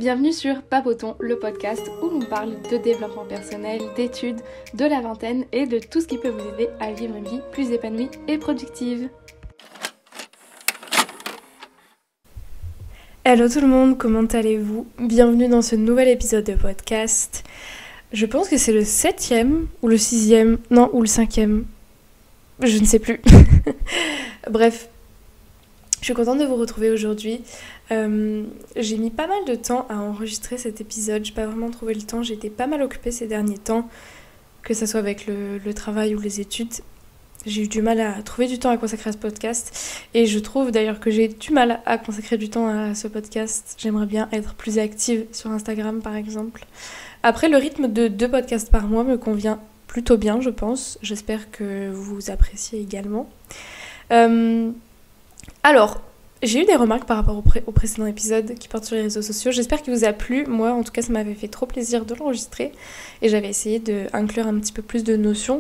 Bienvenue sur Papoton, le podcast où l'on parle de développement personnel, d'études, de la vingtaine et de tout ce qui peut vous aider à vivre une vie plus épanouie et productive. Hello tout le monde, comment allez-vous? Bienvenue dans ce nouvel épisode de podcast. Je pense que c'est le 7e ou le 6e, non, ou le 5e. Je ne sais plus. Bref, je suis contente de vous retrouver aujourd'hui. J'ai mis pas mal de temps à enregistrer cet épisode. J'ai pas vraiment trouvé le temps. J'étais pas mal occupée ces derniers temps, que ce soit avec le travail ou les études. J'ai eu du mal à trouver du temps à consacrer à ce podcast. Et je trouve d'ailleurs que j'ai du mal à consacrer du temps à ce podcast. J'aimerais bien être plus active sur Instagram par exemple. Après, le rythme de 2 podcasts par mois me convient plutôt bien, je pense. J'espère que vous appréciez également. Alors, j'ai eu des remarques par rapport au précédent épisode qui porte sur les réseaux sociaux. J'espère qu'il vous a plu. Moi, en tout cas, ça m'avait fait trop plaisir de l'enregistrer. Et j'avais essayé d'inclure un petit peu plus de notions.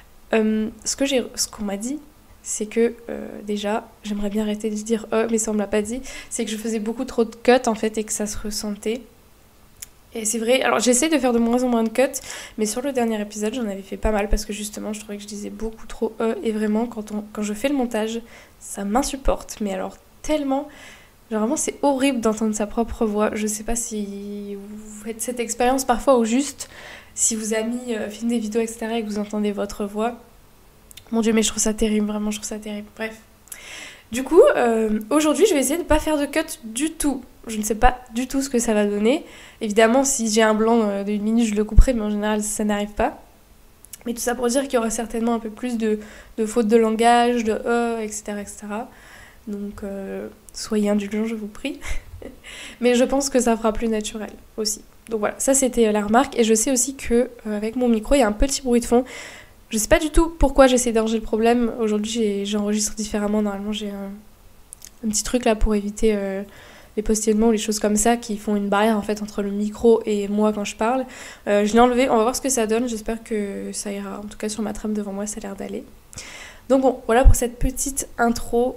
Ce qu'on m'a dit, c'est que déjà, j'aimerais bien arrêter de dire « mais ça on me l'a pas dit », c'est que je faisais beaucoup trop de cuts en fait et que ça se ressentait. Et c'est vrai, alors j'essaie de faire de moins en moins de cuts, mais sur le dernier épisode, j'en avais fait pas mal parce que justement, je trouvais que je disais beaucoup trop « et vraiment, quand je fais le montage, ça m'insupporte. Mais alors tellement, genre vraiment c'est horrible d'entendre sa propre voix. Je sais pas si vous faites cette expérience parfois ou juste si vos amis filment des vidéos etc et que vous entendez votre voix. Mon Dieu, mais je trouve ça terrible, vraiment je trouve ça terrible. Bref. Du coup, aujourd'hui je vais essayer de pas faire de cut du tout. Je ne sais pas du tout ce que ça va donner. Évidemment, si j'ai un blanc de 1 minute, je le couperai, mais en général ça n'arrive pas. Mais tout ça pour dire qu'il y aura certainement un peu plus de fautes de langage, de etc. etc. Donc soyez indulgents, je vous prie. Mais je pense que ça fera plus naturel aussi. Donc voilà, ça c'était la remarque. Et je sais aussi que avec mon micro, il y a un petit bruit de fond. Je sais pas du tout pourquoi j'essaie d'arranger le problème. Aujourd'hui, j'enregistre différemment. Normalement, j'ai un petit truc là pour éviter les postillonnements ou les choses comme ça qui font une barrière en fait entre le micro et moi quand je parle. Je l'ai enlevé. On va voir ce que ça donne. J'espère que ça ira. En tout cas, sur ma trame devant moi, ça a l'air d'aller. Donc bon, voilà pour cette petite intro.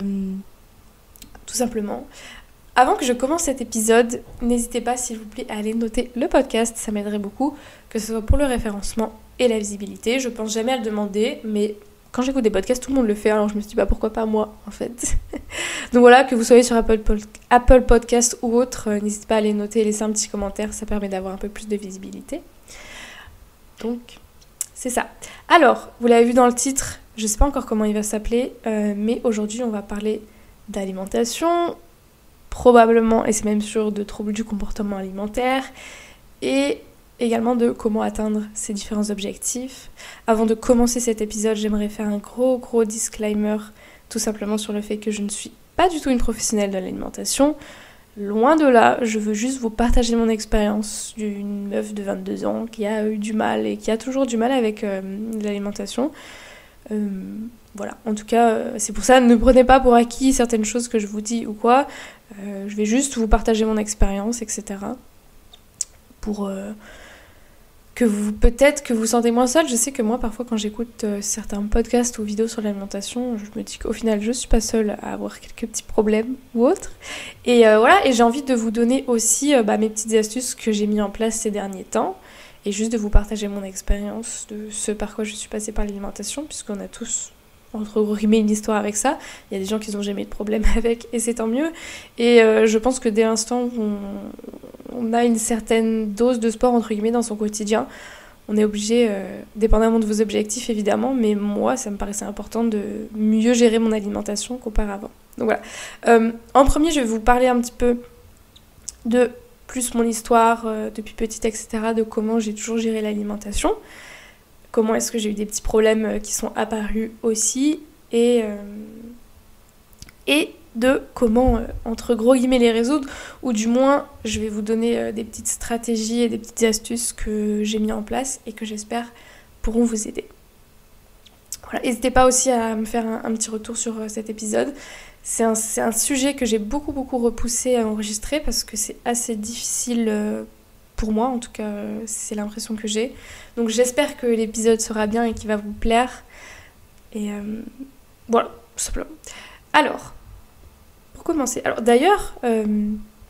Tout simplement. Avant que je commence cet épisode, n'hésitez pas s'il vous plaît à aller noter le podcast, ça m'aiderait beaucoup, que ce soit pour le référencement et la visibilité. Je pense jamais à le demander, mais quand j'écoute des podcasts, tout le monde le fait, alors je me suis dit bah pourquoi pas moi en fait. Donc voilà, que vous soyez sur Apple Podcast ou autre, n'hésitez pas à aller noter et laisser un petit commentaire, ça permet d'avoir un peu plus de visibilité. Donc c'est ça. Alors, vous l'avez vu dans le titre, je sais pas encore comment il va s'appeler, mais aujourd'hui on va parler d'alimentation, probablement, et c'est même sûr, de troubles du comportement alimentaire, et également de comment atteindre ces différents objectifs. Avant de commencer cet épisode, j'aimerais faire un gros disclaimer, tout simplement sur le fait que je ne suis pas du tout une professionnelle de l'alimentation. Loin de là, je veux juste vous partager mon expérience d'une meuf de 22 ans qui a eu du mal et qui a toujours du mal avec l'alimentation. Voilà, en tout cas, c'est pour ça, ne prenez pas pour acquis certaines choses que je vous dis ou quoi. Je vais juste vous partager mon expérience, etc. Pour que peut-être que vous sentez moins seul. Je sais que moi, parfois, quand j'écoute certains podcasts ou vidéos sur l'alimentation, je me dis qu'au final, je suis pas seule à avoir quelques petits problèmes ou autres. Et voilà, et j'ai envie de vous donner aussi mes petites astuces que j'ai mis en place ces derniers temps. Et juste de vous partager mon expérience de ce par quoi je suis passée par l'alimentation, puisqu'on a tous entre guillemets une histoire avec ça. Il y a des gens qui n'ont jamais de problème avec et c'est tant mieux. Et je pense que dès l'instant où on a une certaine dose de sport entre guillemets dans son quotidien, on est obligé, dépendamment de vos objectifs évidemment, mais moi ça me paraissait important de mieux gérer mon alimentation qu'auparavant. Donc voilà. En premier, je vais vous parler un petit peu de plus mon histoire depuis petite, etc., de comment j'ai toujours géré l'alimentation. Comment est-ce que j'ai eu des petits problèmes qui sont apparus aussi, et de comment, entre gros guillemets, les résoudre, ou du moins, je vais vous donner des petites stratégies et des petites astuces que j'ai mis en place et que j'espère pourront vous aider. Voilà. N'hésitez pas aussi à me faire un petit retour sur cet épisode. C'est un sujet que j'ai beaucoup repoussé à enregistrer parce que c'est assez difficile pour moi, en tout cas, c'est l'impression que j'ai. Donc j'espère que l'épisode sera bien et qu'il va vous plaire. Et voilà, tout simplement. Alors, pour commencer. Alors d'ailleurs,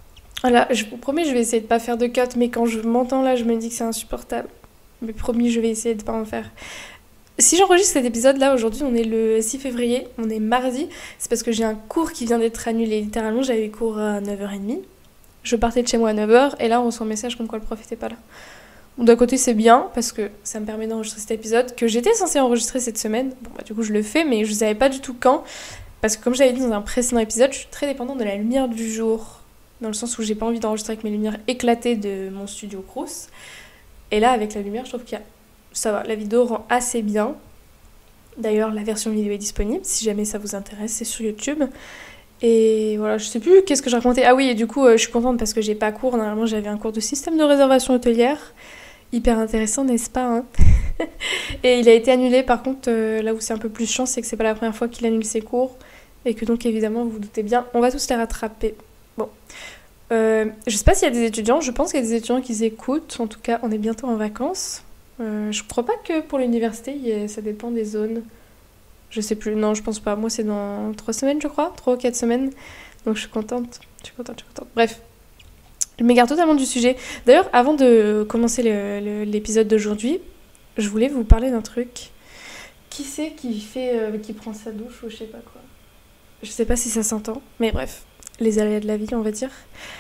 Voilà, je vous promets, je vais essayer de pas faire de cut, mais quand je m'entends là, je me dis que c'est insupportable. Mais promis, je vais essayer de pas en faire. Si j'enregistre cet épisode là, aujourd'hui, on est le 6 février, on est mardi, c'est parce que j'ai un cours qui vient d'être annulé. Littéralement, j'avais cours à 9h30. Je partais de chez moi à 9h, et là, on reçoit un message comme quoi le prof était pas là. Bon, d'un côté, c'est bien, parce que ça me permet d'enregistrer cet épisode, que j'étais censée enregistrer cette semaine. Bon, bah, du coup, je le fais, mais je savais pas du tout quand. Parce que comme j'avais dit dans un précédent épisode, je suis très dépendante de la lumière du jour. Dans le sens où j'ai pas envie d'enregistrer avec mes lumières éclatées de mon studio Crous. Et là, avec la lumière, je trouve qu'il y a... ça va, la vidéo rend assez bien. D'ailleurs, la version vidéo est disponible, si jamais ça vous intéresse, c'est sur YouTube. Et voilà, je sais plus qu'est-ce que je racontais. Ah oui, et du coup, je suis contente parce que j'ai pas cours. Normalement, j'avais un cours de système de réservation hôtelière. Hyper intéressant, n'est-ce pas, hein? Et il a été annulé, par contre, là où c'est un peu plus chiant, c'est que c'est pas la première fois qu'il annule ses cours. Et que donc, évidemment, vous vous doutez bien, on va tous les rattraper. Bon. Je sais pas s'il y a des étudiants, je pense qu'il y a des étudiants qui écoutent. En tout cas, on est bientôt en vacances. Je crois pas que pour l'université, ça dépend des zones. Je sais plus, non, je pense pas. Moi, c'est dans 3 semaines, je crois. 3 ou 4 semaines. Donc, je suis contente. Bref. Je m'égare totalement du sujet. D'ailleurs, avant de commencer l'épisode d'aujourd'hui, je voulais vous parler d'un truc. Qui c'est qui prend sa douche ou je sais pas quoi. Je sais pas si ça s'entend, mais bref. Les aléas de la vie, on va dire.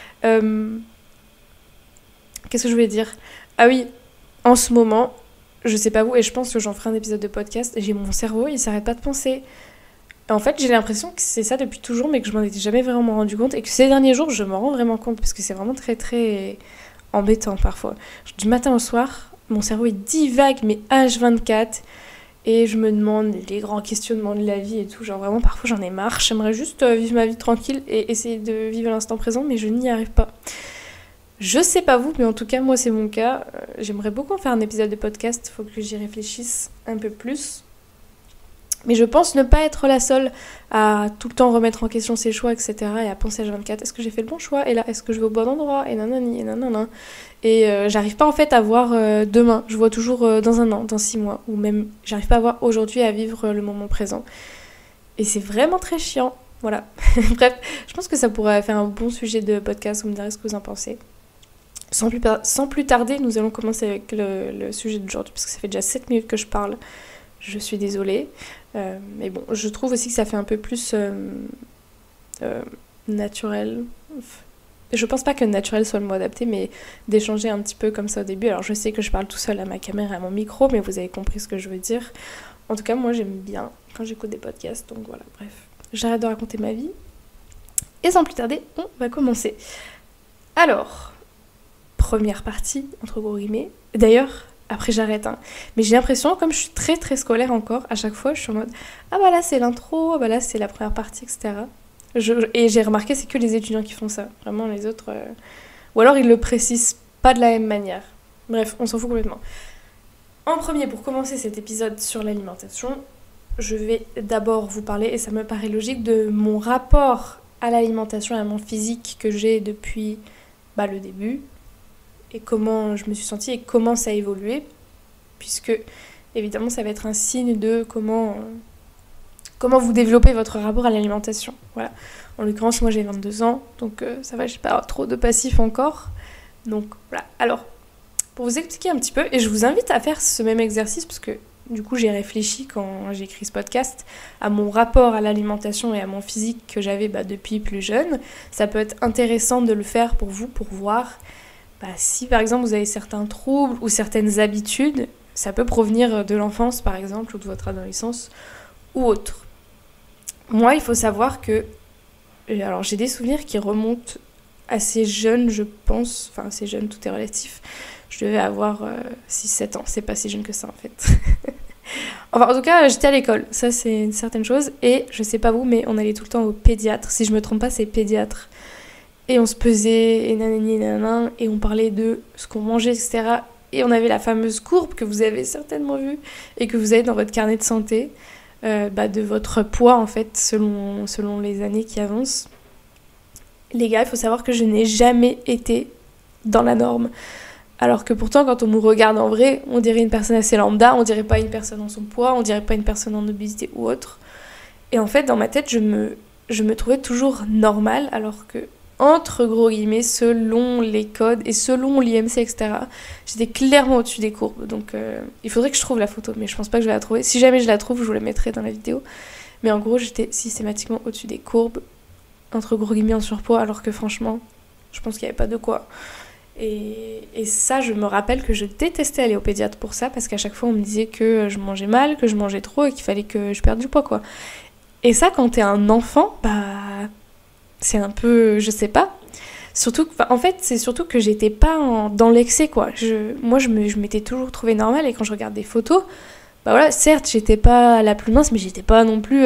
Qu'est-ce que je voulais dire ? Ah oui, en ce moment, je sais pas vous, et je pense que j'en ferai un épisode de podcast, j'ai mon cerveau, il s'arrête pas de penser. En fait, j'ai l'impression que c'est ça depuis toujours, mais que je m'en étais jamais vraiment rendu compte, et que ces derniers jours, je m'en rends vraiment compte, parce que c'est vraiment très très embêtant parfois. Du matin au soir, mon cerveau il divague, mais H24, et je me demande les grands questionnements de la vie et tout, genre vraiment parfois j'en ai marre, j'aimerais juste vivre ma vie tranquille et essayer de vivre l'instant présent, mais je n'y arrive pas. Je sais pas vous, mais en tout cas moi c'est mon cas, j'aimerais beaucoup en faire un épisode de podcast, faut que j'y réfléchisse un peu plus. Mais je pense ne pas être la seule à tout le temps remettre en question ses choix, etc. et à penser à 24, est-ce que j'ai fait le bon choix? Et là, est-ce que je vais au bon endroit? Et nanani, et nanana. Et j'arrive pas en fait à voir demain. Je vois toujours dans un an, dans 6 mois. Ou même, j'arrive pas à voir aujourd'hui, à vivre le moment présent. Et c'est vraiment très chiant. Voilà. Bref, je pense que ça pourrait faire un bon sujet de podcast. Vous me direz ce que vous en pensez. Sans plus tarder, nous allons commencer avec le sujet d'aujourd'hui. Parce que ça fait déjà 7 minutes que je parle. Je suis désolée. Mais bon, je trouve aussi que ça fait un peu plus naturel. Je pense pas que naturel soit le mot adapté, mais d'échanger un petit peu comme ça au début. Alors je sais que je parle tout seul à ma caméra et à mon micro, mais vous avez compris ce que je veux dire. En tout cas, moi j'aime bien quand j'écoute des podcasts, donc voilà, bref. J'arrête de raconter ma vie. Et sans plus tarder, on va commencer. Alors, première partie, entre gros guillemets. D'ailleurs, après j'arrête, hein. Mais j'ai l'impression, comme je suis très très scolaire encore, à chaque fois je suis en mode ah bah là c'est l'intro, ah bah là c'est la première partie, etc. Et j'ai remarqué, c'est que les étudiants qui font ça. Vraiment les autres... Ou alors ils le précisent pas de la même manière. Bref, on s'en fout complètement. En premier, pour commencer cet épisode sur l'alimentation, je vais d'abord vous parler, et ça me paraît logique, de mon rapport à l'alimentation et à mon physique que j'ai depuis le début. Et comment je me suis sentie et comment ça a évolué, puisque évidemment ça va être un signe de comment vous développez votre rapport à l'alimentation. Voilà. En l'occurrence, moi j'ai 22 ans, donc ça va, j'ai pas trop de passif encore. Donc voilà. Alors, pour vous expliquer un petit peu, et je vous invite à faire ce même exercice, parce que du coup j'ai réfléchi quand j'ai écrit ce podcast à mon rapport à l'alimentation et à mon physique que j'avais depuis plus jeune. Ça peut être intéressant de le faire pour vous, pour voir... si par exemple vous avez certains troubles ou certaines habitudes, ça peut provenir de l'enfance par exemple ou de votre adolescence ou autre. Moi, il faut savoir que alors j'ai des souvenirs qui remontent assez jeunes, je pense, enfin assez jeune, tout est relatif. Je devais avoir 6-7 ans, c'est pas si jeune que ça en fait. Enfin en tout cas, j'étais à l'école, ça c'est une certaine chose, et je sais pas vous, mais on allait tout le temps au pédiatre, si je me trompe pas c'est pédiatre. Et on se pesait, et nanani, nanana, et on parlait de ce qu'on mangeait, etc. Et on avait la fameuse courbe que vous avez certainement vue, et que vous avez dans votre carnet de santé, de votre poids, en fait, selon les années qui avancent. Les gars, il faut savoir que je n'ai jamais été dans la norme. Alors que pourtant, quand on me regarde en vrai, on dirait une personne assez lambda, on dirait pas une personne en son poids, on dirait pas une personne en obésité ou autre. Et en fait, dans ma tête, je me trouvais toujours normale, alors que... entre gros guillemets, selon les codes et selon l'IMC, etc. J'étais clairement au-dessus des courbes. Donc il faudrait que je trouve la photo, mais je pense pas que je vais la trouver. Si jamais je la trouve, je vous la mettrai dans la vidéo. Mais en gros, j'étais systématiquement au-dessus des courbes, entre gros guillemets en surpoids, alors que franchement, je pense qu'il n'y avait pas de quoi. Et ça, je me rappelle que je détestais aller au pédiatre pour ça, parce qu'à chaque fois, on me disait que je mangeais mal, que je mangeais trop et qu'il fallait que je perde du poids, quoi. Et ça, quand t'es un enfant, bah, c'est un peu, je sais pas. Surtout, en fait, c'est surtout que j'étais pas dans l'excès, quoi. Moi, je m'étais toujours trouvée normale, et quand je regarde des photos, bah voilà, certes, j'étais pas la plus mince, mais j'étais pas non plus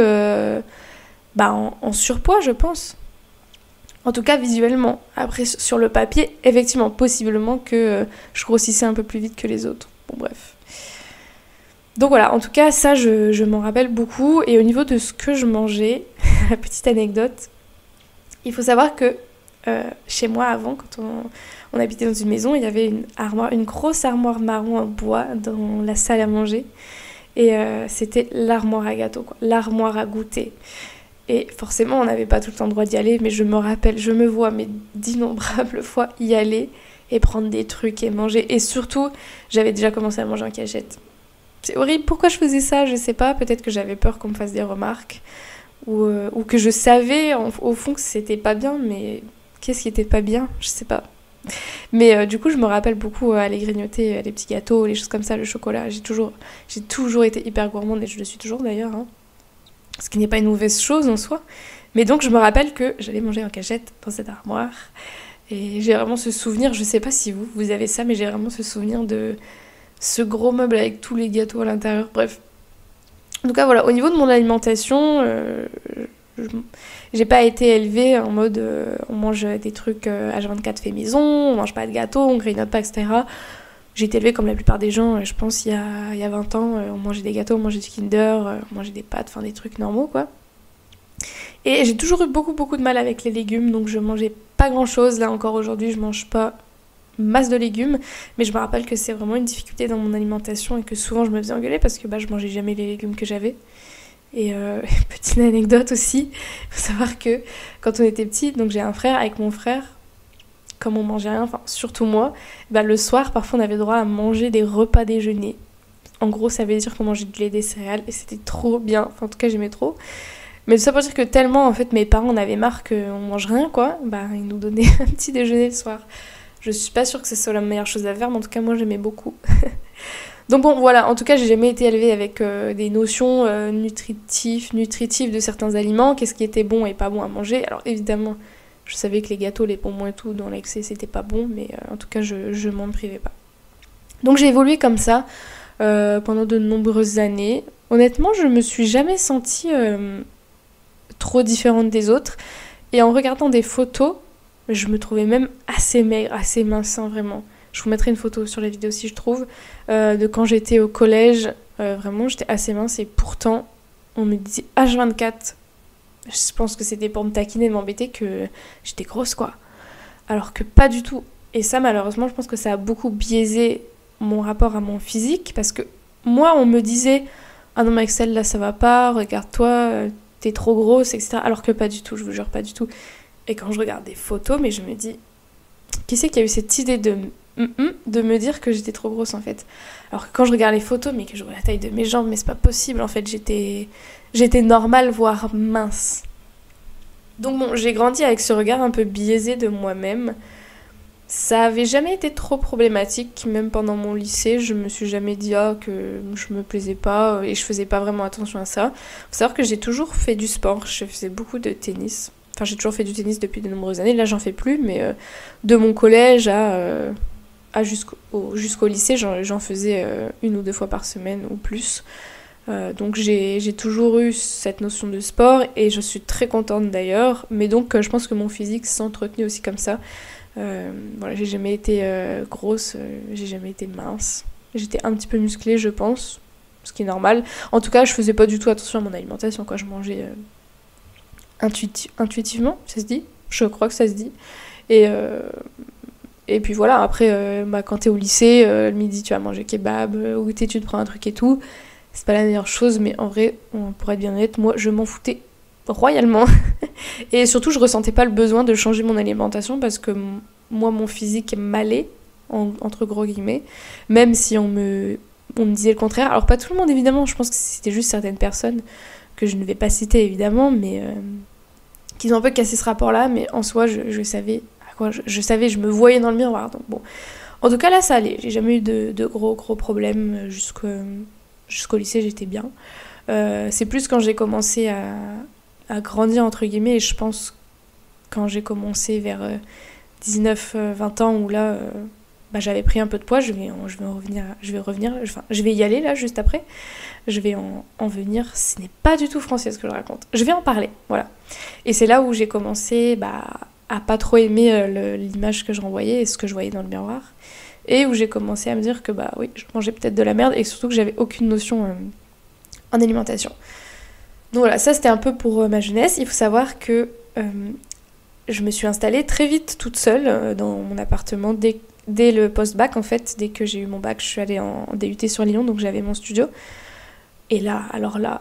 en surpoids, je pense. En tout cas, visuellement. Après, sur le papier, effectivement, possiblement que je grossissais un peu plus vite que les autres. Bon, bref. Donc voilà, en tout cas, ça, je m'en rappelle beaucoup. Et au niveau de ce que je mangeais, la petite anecdote, il faut savoir que chez moi, avant, quand on habitait dans une maison, il y avait une grosse armoire marron en bois dans la salle à manger. Et c'était l'armoire à gâteau, quoi, l'armoire à goûter. Et forcément, on n'avait pas tout le temps le droit d'y aller, mais je me rappelle, je me vois mais d'innombrables fois y aller et prendre des trucs et manger. Et surtout, j'avais déjà commencé à manger en cachette. C'est horrible, pourquoi je faisais ça, je sais pas. Peut-être que j'avais peur qu'on me fasse des remarques ou que je savais au fond que c'était pas bien, mais qu'est-ce qui était pas bien, je sais pas. Mais du coup, je me rappelle beaucoup aller grignoter les petits gâteaux, les choses comme ça, le chocolat. J'ai toujours été hyper gourmande et je le suis toujours d'ailleurs, hein. Ce qui n'est pas une mauvaise chose en soi. Mais donc je me rappelle que j'allais manger en cachette dans cette armoire. Et j'ai vraiment ce souvenir, je sais pas si vous avez ça, mais j'ai vraiment ce souvenir de ce gros meuble avec tous les gâteaux à l'intérieur. Bref. En tout cas, voilà, au niveau de mon alimentation, j'ai pas été élevée en mode on mange des trucs H24 fait maison, on mange pas de gâteaux, on grignote pas, etc. J'ai été élevée comme la plupart des gens, je pense, il y a 20 ans, on mangeait des gâteaux, on mangeait du Kinder, on mangeait des pâtes, enfin des trucs normaux, quoi. Et j'ai toujours eu beaucoup de mal avec les légumes, donc je mangeais pas grand-chose. Là, encore aujourd'hui, je mange pas masse de légumes, mais je me rappelle que c'est vraiment une difficulté dans mon alimentation et que souvent je me faisais engueuler parce que je mangeais jamais les légumes que j'avais. Et petite anecdote aussi, il faut savoir que quand on était petits, donc j'ai un frère, avec mon frère, comme on mangeait rien, enfin surtout moi, le soir parfois on avait le droit à manger des repas déjeuner. En gros ça veut dire qu'on mangeait du lait, des céréales et c'était trop bien, enfin en tout cas j'aimais trop. Mais tout ça pour dire que tellement en fait mes parents en avaient marre qu'on mange rien quoi, ils nous donnaient un petit déjeuner le soir. Je suis pas sûre que ce soit la meilleure chose à faire, mais en tout cas moi j'aimais beaucoup. Donc bon voilà, en tout cas j'ai jamais été élevée avec des notions nutritives de certains aliments, qu'est-ce qui était bon et pas bon à manger. Alors évidemment je savais que les gâteaux, les bonbons et tout, dans l'excès, c'était pas bon, mais en tout cas, je m'en privais pas. Donc j'ai évolué comme ça pendant de nombreuses années. Honnêtement, je me suis jamais sentie trop différente des autres. Et en regardant des photos, je me trouvais même assez maigre, assez mince, hein, vraiment. Je vous mettrai une photo sur la vidéo si je trouve, de quand j'étais au collège. Vraiment, j'étais assez mince et pourtant, on me disait H24. Je pense que c'était pour me taquiner, m'embêter, que j'étais grosse, quoi. Alors que pas du tout. Et ça, malheureusement, je pense que ça a beaucoup biaisé mon rapport à mon physique. Parce que moi, on me disait « Ah non, mais Axel, là, ça va pas. Regarde-toi, t'es trop grosse, etc. » Alors que pas du tout, je vous jure, pas du tout. Et quand je regarde des photos, mais je me dis « Qui c'est qui a eu cette idée de me dire que j'étais trop grosse, en fait ?» Alors que quand je regarde les photos, mais que je vois la taille de mes jambes, mais c'est pas possible, en fait, j'étais normale, voire mince. Donc bon, j'ai grandi avec ce regard un peu biaisé de moi-même. Ça avait jamais été trop problématique, même pendant mon lycée, je me suis jamais dit que je me plaisais pas et je faisais pas vraiment attention à ça. Faut savoir que j'ai toujours fait du sport, je faisais beaucoup de tennis. Enfin, j'ai toujours fait du tennis depuis de nombreuses années, là j'en fais plus, mais de mon collège jusqu'au lycée, j'en faisais 1 ou 2 fois par semaine ou plus. Donc j'ai toujours eu cette notion de sport et je suis très contente d'ailleurs, mais donc je pense que mon physique s'est entretenu aussi comme ça. Voilà, j'ai jamais été grosse, j'ai jamais été mince. J'étais un petit peu musclée, je pense, ce qui est normal. En tout cas, je faisais pas du tout attention à mon alimentation, quoi. Je mangeais intuitivement, ça se dit. Je crois que ça se dit. Et puis voilà, après, quand t'es au lycée, le midi tu vas manger kebab, au goûter tu te prends un truc et tout. C'est pas la meilleure chose, mais en vrai, pour être bien honnête, moi je m'en foutais royalement. Et surtout, je ressentais pas le besoin de changer mon alimentation parce que moi, mon physique m'allait, entre gros guillemets, même si on me disait le contraire. Alors pas tout le monde évidemment, je pense que c'était juste certaines personnes que je ne vais pas citer évidemment, mais qui ont un peu cassé ce rapport-là, mais en soi, je savais à quoi je savais, je me voyais dans le miroir. Donc bon, en tout cas là, ça allait. J'ai jamais eu de gros problèmes jusqu'au lycée, j'étais bien. C'est plus quand j'ai commencé à grandir entre guillemets, et je pense quand j'ai commencé vers 19-20 ans où là j'avais pris un peu de poids, je vais y aller là juste après, je vais en venir, ce n'est pas du tout français ce que je raconte, je vais en parler, voilà. Et c'est là où j'ai commencé à pas trop aimer l'image que je renvoyais et ce que je voyais dans le miroir, et où j'ai commencé à me dire que oui, je mangeais peut-être de la merde, et surtout que j'avais aucune notion en alimentation. Donc voilà, ça c'était un peu pour ma jeunesse. Il faut savoir que je me suis installée très vite toute seule dans mon appartement dès le post-bac en fait. Dès que j'ai eu mon bac, je suis allée en DUT sur Lyon, donc j'avais mon studio. Et là, alors là,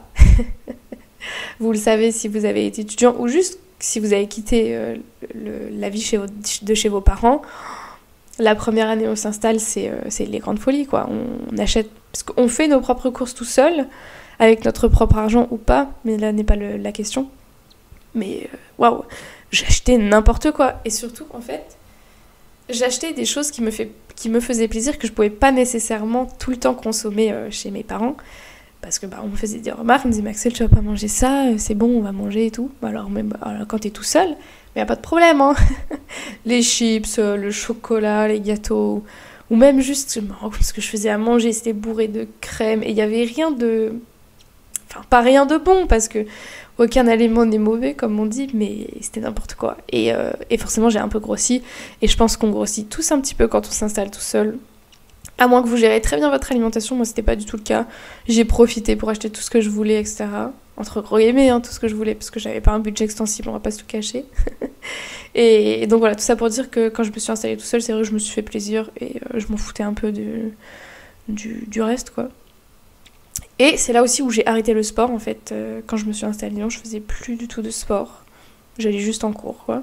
vous le savez si vous avez été étudiant ou juste si vous avez quitté la vie chez vos parents, la première année où on s'installe, c'est les grandes folies quoi. On achète, parce qu'on fait nos propres courses tout seul, avec notre propre argent ou pas, mais là n'est pas la question. Mais waouh, j'achetais n'importe quoi. Et surtout, en fait, j'achetais des choses qui me faisaient plaisir, que je pouvais pas nécessairement tout le temps consommer chez mes parents. Parce que on me faisait des remarques, on me disait Maxel, tu vas pas manger ça, c'est bon, on va manger et tout. Alors même quand t'es tout seul, mais y a pas de problème, hein. Les chips, le chocolat, les gâteaux, ou même juste, je me rends compte, ce que je faisais à manger, c'était bourré de crème, et il y avait rien de... Enfin, pas rien de bon, parce que aucun aliment n'est mauvais, comme on dit, mais c'était n'importe quoi. Et forcément, j'ai un peu grossi, et je pense qu'on grossit tous un petit peu quand on s'installe tout seul. À moins que vous gérez très bien votre alimentation, moi c'était pas du tout le cas. J'ai profité pour acheter tout ce que je voulais, etc. Entre gros guillemets, tout ce que je voulais, parce que j'avais pas un budget extensible, on va pas se tout cacher. et donc voilà, tout ça pour dire que quand je me suis installée tout seul, c'est vrai que je me suis fait plaisir, et je m'en foutais un peu du reste, quoi. Et c'est là aussi où j'ai arrêté le sport, en fait. Quand je me suis installée à Lyon, je faisais plus du tout de sport. J'allais juste en cours, quoi.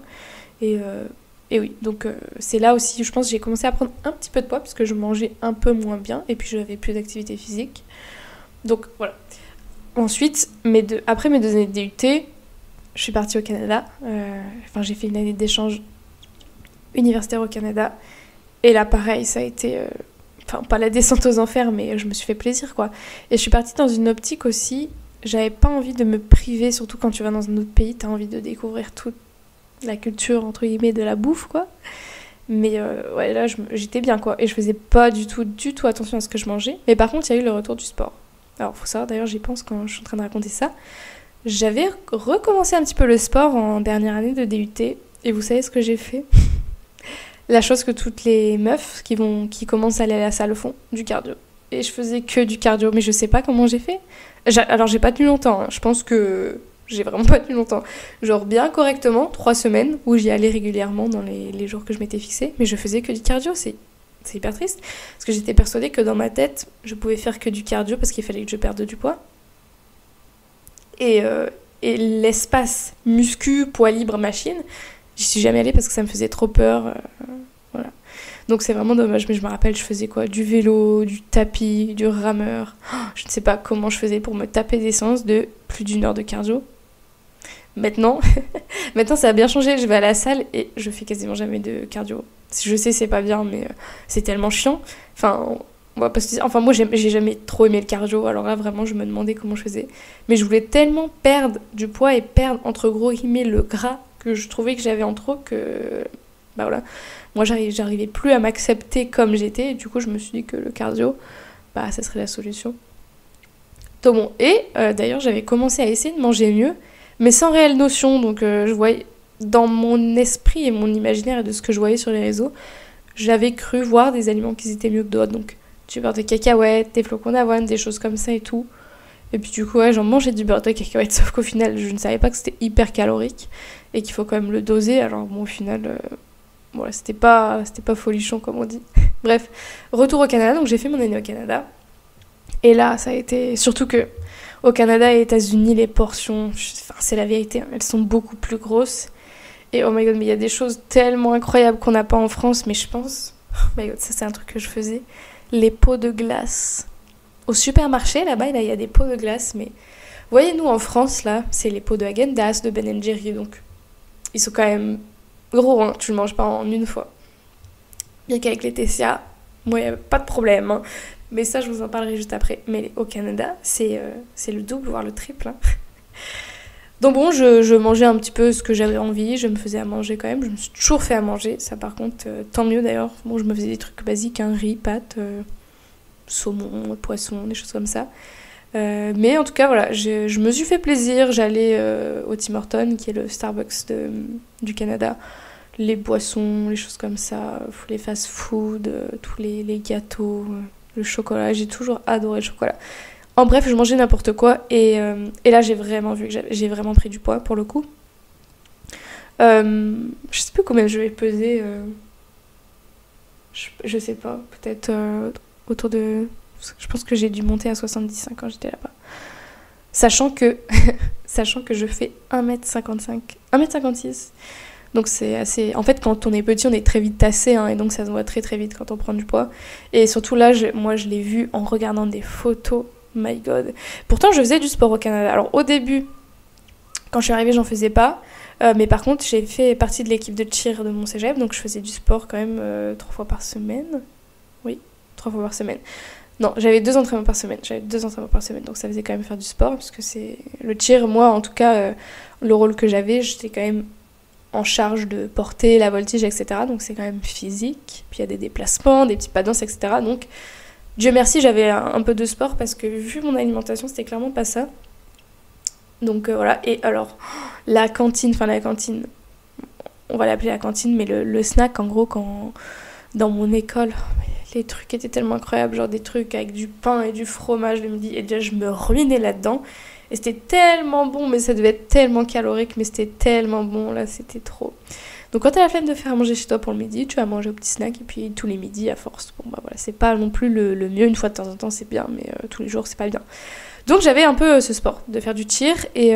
Et oui, donc c'est là aussi, je pense, j'ai commencé à prendre un petit peu de poids, parce que je mangeais un peu moins bien, et puis je n'avais plus d'activité physique. Donc voilà. Ensuite, après mes 2 années de DUT, je suis partie au Canada. J'ai fait une année d'échange universitaire au Canada. Et là, pareil, ça a été... pas la descente aux enfers, mais je me suis fait plaisir, quoi. Et je suis partie dans une optique aussi, j'avais pas envie de me priver, surtout quand tu vas dans un autre pays, t'as envie de découvrir toute la culture, entre guillemets, de la bouffe, quoi. Mais ouais, là, j'étais bien, quoi. Et je faisais pas du tout attention à ce que je mangeais. Mais par contre, il y a eu le retour du sport. Alors, faut savoir, d'ailleurs, j'y pense quand je suis en train de raconter ça. J'avais recommencé un petit peu le sport en dernière année de DUT. Et vous savez ce que j'ai fait ? La chose que toutes les meufs qui commencent à aller à la salle font, du cardio. Et je faisais que du cardio, mais je sais pas comment j'ai fait. Alors j'ai pas tenu longtemps, hein. Je pense que j'ai vraiment pas tenu longtemps. Genre bien correctement, 3 semaines, où j'y allais régulièrement dans les jours que je m'étais fixé, mais je faisais que du cardio, c'est hyper triste. Parce que j'étais persuadée que dans ma tête, je pouvais faire que du cardio parce qu'il fallait que je perde du poids. Et l'espace muscu, poids libre, machine, j'y suis jamais allée parce que ça me faisait trop peur. Voilà. Donc c'est vraiment dommage, mais je me rappelle, je faisais quoi ? Du vélo, du tapis, du rameur. Je ne sais pas comment je faisais pour me taper des séances de plus d'1 heure de cardio. Maintenant, ça a bien changé. Je vais à la salle et je fais quasiment jamais de cardio. Je sais, c'est pas bien, mais c'est tellement chiant. Moi, j'ai jamais trop aimé le cardio. Alors là, vraiment, je me demandais comment je faisais. Mais je voulais tellement perdre du poids et perdre, entre gros guillemets, le gras que je trouvais que j'avais en trop que... voilà. Moi, j'arrivais plus à m'accepter comme j'étais. Et du coup, je me suis dit que le cardio, ça serait la solution. Donc bon, et d'ailleurs, j'avais commencé à essayer de manger mieux, mais sans réelle notion. Donc je voyais, dans mon esprit et mon imaginaire et de ce que je voyais sur les réseaux, j'avais cru voir des aliments qui étaient mieux que d'autres. Donc du beurre de cacahuète, des flocons d'avoine, des choses comme ça et tout. Et puis du coup, ouais, j'en mangeais du beurre de cacahuète, sauf qu'au final, je ne savais pas que c'était hyper calorique et qu'il faut quand même le doser. Alors bon, au final, voilà, c'était pas folichon comme on dit. Bref, retour au Canada, donc j'ai fait mon année au Canada. Et là, ça a été... Surtout que au Canada et aux États-Unis, les portions, enfin, c'est la vérité, hein, elles sont beaucoup plus grosses. Et oh my god, mais il y a des choses tellement incroyables qu'on n'a pas en France, mais je pense... Oh my god, ça c'est un truc que je faisais. Les pots de glace. Au supermarché, là-bas, il y a des pots de glace, mais... Voyez, nous, en France, là, c'est les pots de Häagen-Dazs, de Ben & Jerry, donc... Ils sont quand même gros, hein, tu le manges pas en une fois. Bien qu'avec les TCA, ouais, pas de problème, hein. Mais ça, je vous en parlerai juste après. Mais au Canada, c'est le double, voire le triple, hein. Donc bon, je mangeais un petit peu ce que j'avais envie, je me faisais à manger quand même, je me suis toujours fait à manger, ça par contre, tant mieux d'ailleurs. Bon, je me faisais des trucs basiques, hein, riz, pâtes, saumon, poisson, des choses comme ça. Mais en tout cas, voilà, je me suis fait plaisir, j'allais au Tim Hortons, qui est le Starbucks du Canada, les boissons, les choses comme ça, les fast-food, tous les gâteaux, le chocolat, j'ai toujours adoré le chocolat. En bref, je mangeais n'importe quoi et là j'ai vraiment vu que j'ai vraiment pris du poids pour le coup. Je sais plus combien je vais peser, je sais pas, peut-être autour de... Je pense que j'ai dû monter à 70 quand j'étais là-bas. Sachant que je fais 1m55, 1m56. Donc c'est assez... En fait, quand on est petit, on est très vite tassé, hein, et donc ça se voit très très vite quand on prend du poids. Et surtout là, moi je l'ai vu en regardant des photos. My god. Pourtant, je faisais du sport au Canada. Alors au début, quand je suis arrivée, j'en faisais pas. Mais par contre, j'ai fait partie de l'équipe de cheer de mon cégep, donc je faisais du sport quand même 3 fois par semaine. Oui, 3 fois par semaine. Non, j'avais 2 entraînements par semaine. Donc ça faisait quand même faire du sport, parce que c'est... Le cheer, moi, en tout cas, le rôle que j'étais quand même en charge de porter la voltige, etc. Donc c'est quand même physique. Puis il y a des déplacements, des petits pas de danse, etc. Donc... Dieu merci, j'avais un peu de sport parce que vu mon alimentation, c'était clairement pas ça. Donc voilà. Et alors, la cantine, on va l'appeler la cantine, mais le snack, en gros, dans mon école, les trucs étaient tellement incroyables, genre des trucs avec du pain et du fromage le midi, et déjà je me ruinais là-dedans. Et c'était tellement bon, mais ça devait être tellement calorique, mais c'était tellement bon, là, c'était trop... Donc quand t'as la flemme de faire manger chez toi pour le midi, tu vas manger au petit snack et puis tous les midis à force. Bon bah voilà, c'est pas non plus le mieux, une fois de temps en temps c'est bien, mais tous les jours c'est pas bien. Donc j'avais un peu ce sport de faire du cheer et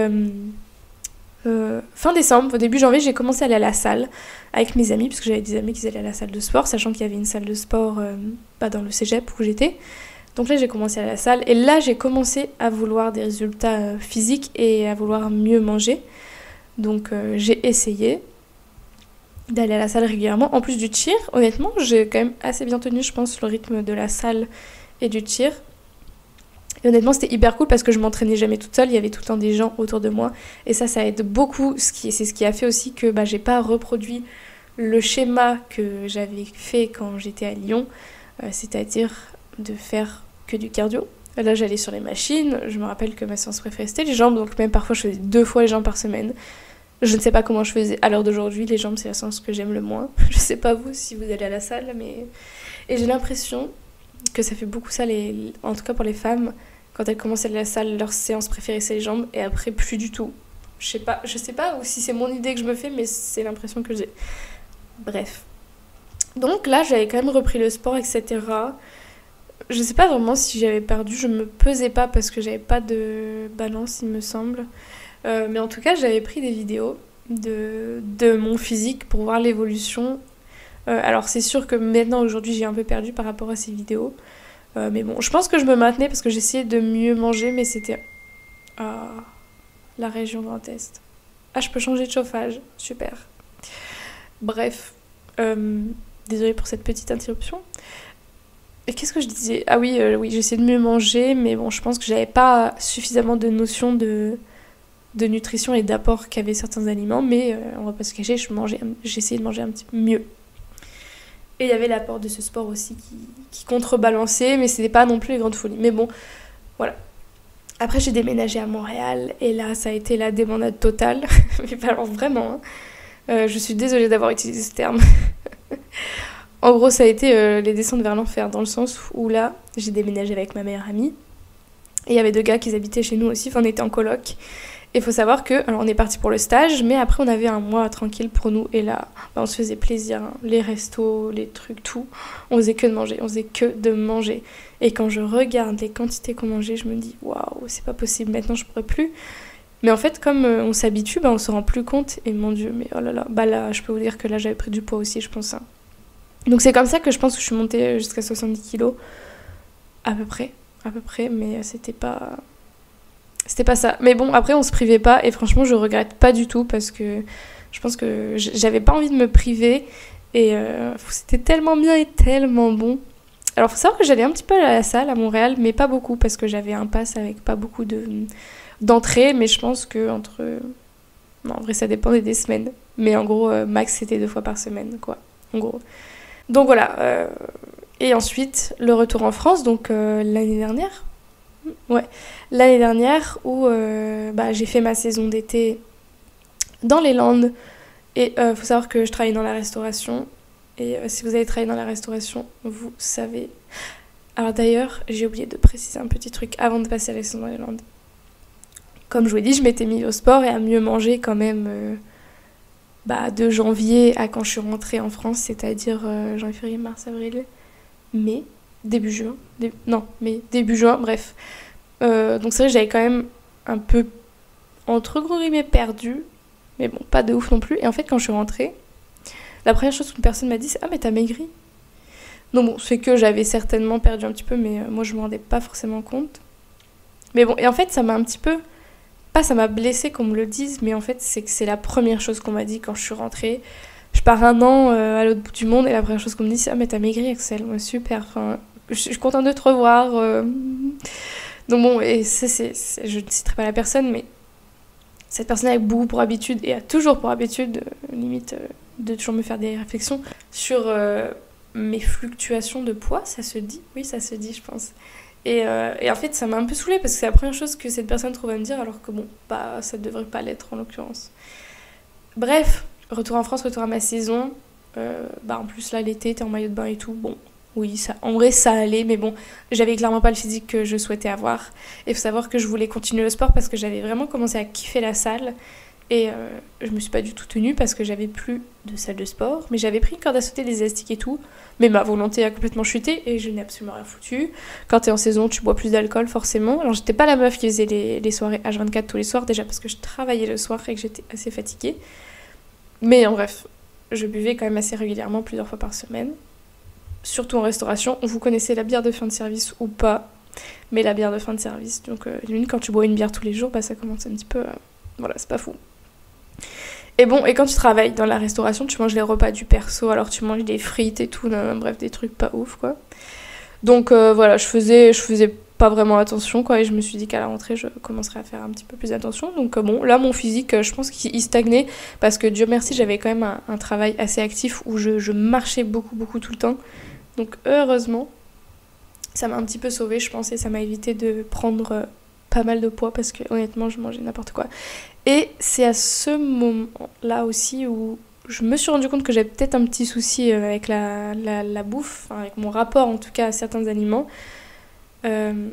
fin décembre, au début janvier, j'ai commencé à aller à la salle avec mes amis, parce que j'avais des amis qui allaient à la salle de sport, sachant qu'il y avait une salle de sport dans le cégep où j'étais. Donc là j'ai commencé à aller à la salle et là j'ai commencé à vouloir des résultats physiques et à vouloir mieux manger. Donc j'ai essayé d'aller à la salle régulièrement. En plus du cheer, honnêtement, j'ai quand même assez bien tenu, je pense, le rythme de la salle et du cheer. Et honnêtement, c'était hyper cool parce que je m'entraînais jamais toute seule, il y avait tout le temps des gens autour de moi. Et ça aide beaucoup, c'est ce qui a fait aussi que j'ai pas reproduit le schéma que j'avais fait quand j'étais à Lyon, c'est-à-dire de faire que du cardio. Là, j'allais sur les machines, je me rappelle que ma séance préférée c'était les jambes, donc même parfois je faisais 2 fois les jambes par semaine. Je ne sais pas comment je faisais à l'heure d'aujourd'hui, les jambes c'est la séance que j'aime le moins. Je sais pas vous si vous allez à la salle, mais... Et j'ai l'impression que ça fait beaucoup ça, en tout cas pour les femmes, quand elles commencent à aller à la salle, leur séance préférée c'est les jambes, et après plus du tout. Je sais pas, ou si c'est mon idée que je me fais, mais c'est l'impression que j'ai. Bref. Donc là, j'avais quand même repris le sport, etc. Je sais pas vraiment si j'avais perdu, je me pesais pas parce que j'avais pas de balance, il me semble. Mais en tout cas, j'avais pris des vidéos de mon physique pour voir l'évolution. Alors c'est sûr que maintenant, aujourd'hui, j'ai un peu perdu par rapport à ces vidéos. Mais bon, je pense que je me maintenais parce que j'essayais de mieux manger, mais c'était la région Grand Est. Ah, je peux changer de chauffage, super. Bref, désolée pour cette petite interruption. Et qu'est-ce que je disais ? Ah oui, j'essayais de mieux manger, mais bon, je pense que j'avais pas suffisamment de notions de nutrition et d'apport qu'avaient certains aliments, mais on va pas se cacher, j'essayais de manger un petit peu mieux. Et il y avait l'apport de ce sport aussi qui contrebalançait, mais c'était pas non plus les grandes folies. Mais bon, voilà. Après, j'ai déménagé à Montréal, et là, ça a été la débandade totale. Mais pas alors vraiment, hein. Je suis désolée d'avoir utilisé ce terme. En gros, ça a été les descentes vers l'enfer, dans le sens où là, j'ai déménagé avec ma meilleure amie, et il y avait 2 gars qui habitaient chez nous aussi, enfin on était en coloc. Et il faut savoir que, alors on est parti pour le stage, mais après on avait un mois tranquille pour nous. Et là, on se faisait plaisir, hein. Les restos, les trucs, tout. On faisait que de manger. Et quand je regarde les quantités qu'on mangeait, je me dis, waouh, c'est pas possible, maintenant je pourrais plus. Mais en fait, comme on s'habitue, on se rend plus compte. Et mon Dieu, mais oh là là, là, je peux vous dire que là, j'avais pris du poids aussi, je pense. Hein. Donc c'est comme ça que je pense que je suis montée jusqu'à 70 kilos. À peu près, mais c'était pas ça. Mais bon, après, on se privait pas. Et franchement, je regrette pas du tout parce que je pense que j'avais pas envie de me priver. Et c'était tellement bien et tellement bon. Alors, faut savoir que j'allais un petit peu à la salle à Montréal, mais pas beaucoup parce que j'avais un pass avec pas beaucoup d'entrées. Mais je pense que entre... Non, en vrai, ça dépendait des semaines. Mais en gros, max, c'était 2 fois par semaine, quoi. En gros. Donc voilà. Et ensuite, le retour en France, donc l'année dernière. Ouais, l'année dernière où j'ai fait ma saison d'été dans les Landes. Et faut savoir que je travaille dans la restauration. Et si vous avez travaillé dans la restauration, vous savez. Alors d'ailleurs, j'ai oublié de préciser un petit truc avant de passer à la saison dans les Landes. Comme je vous l'ai dit, je m'étais mise au sport et à mieux manger quand même de janvier à quand je suis rentrée en France, c'est-à-dire janvier, février, mars, avril, mai, début juin. Début juin, bref. Donc c'est vrai que j'avais quand même un peu, entre gros guillemets, perdu. Mais bon, pas de ouf non plus. Et en fait, quand je suis rentrée, la première chose qu'une personne m'a dit, c'est « Ah, mais t'as maigri ?» Donc bon, c'est que j'avais certainement perdu un petit peu, mais moi, je me rendais pas forcément compte. Mais bon, et en fait, ça m'a un petit peu... Pas ça m'a blessée qu'on me le dise, mais en fait, c'est que c'est la première chose qu'on m'a dit quand je suis rentrée. Je pars 1 an à l'autre bout du monde, et la première chose qu'on me dit, c'est « Ah, mais t'as maigri, Axel. » Ouais, super, enfin, je suis contente de te revoir. Donc bon, et ça, je ne citerai pas la personne, mais cette personne a beaucoup pour habitude, et a toujours pour habitude, limite, de toujours me faire des réflexions sur mes fluctuations de poids, ça se dit ? Oui, ça se dit, je pense. Et en fait, ça m'a un peu saoulée, parce que c'est la première chose que cette personne trouve à me dire, alors que bon, ça devrait pas l'être en l'occurrence. Bref, retour en France, retour à ma saison. En plus, là, l'été, t'es en maillot de bain et tout, bon... Oui, en vrai, ça allait, mais bon, j'avais clairement pas le physique que je souhaitais avoir. Et il faut savoir que je voulais continuer le sport parce que j'avais vraiment commencé à kiffer la salle. Et je me suis pas du tout tenue parce que j'avais plus de salle de sport. Mais j'avais pris une corde à sauter, des élastiques et tout. Mais ma volonté a complètement chuté et je n'ai absolument rien foutu. Quand t'es en saison, tu bois plus d'alcool, forcément. Alors, j'étais pas la meuf qui faisait les soirées H24 tous les soirs, déjà parce que je travaillais le soir et que j'étais assez fatiguée. Mais en bref, je buvais quand même assez régulièrement, plusieurs fois par semaine. Surtout en restauration, vous connaissez la bière de fin de service ou pas, mais la bière de fin de service, donc limite quand tu bois une bière tous les jours, ça commence un petit peu, voilà, c'est pas fou. Et bon, et quand tu travailles dans la restauration, tu manges les repas du perso, alors tu manges des frites et tout, bref, des trucs pas ouf, quoi. Donc voilà, je faisais pas vraiment attention, quoi, et je me suis dit qu'à la rentrée, je commencerais à faire un petit peu plus attention. Donc bon, là, mon physique, je pense qu'il stagnait, parce que Dieu merci, j'avais quand même un travail assez actif où je marchais beaucoup tout le temps. Donc heureusement, ça m'a un petit peu sauvée, je pense, et ça m'a évité de prendre pas mal de poids parce que honnêtement, je mangeais n'importe quoi. Et c'est à ce moment-là aussi où je me suis rendu compte que j'avais peut-être un petit souci avec la bouffe, enfin, avec mon rapport en tout cas à certains aliments. En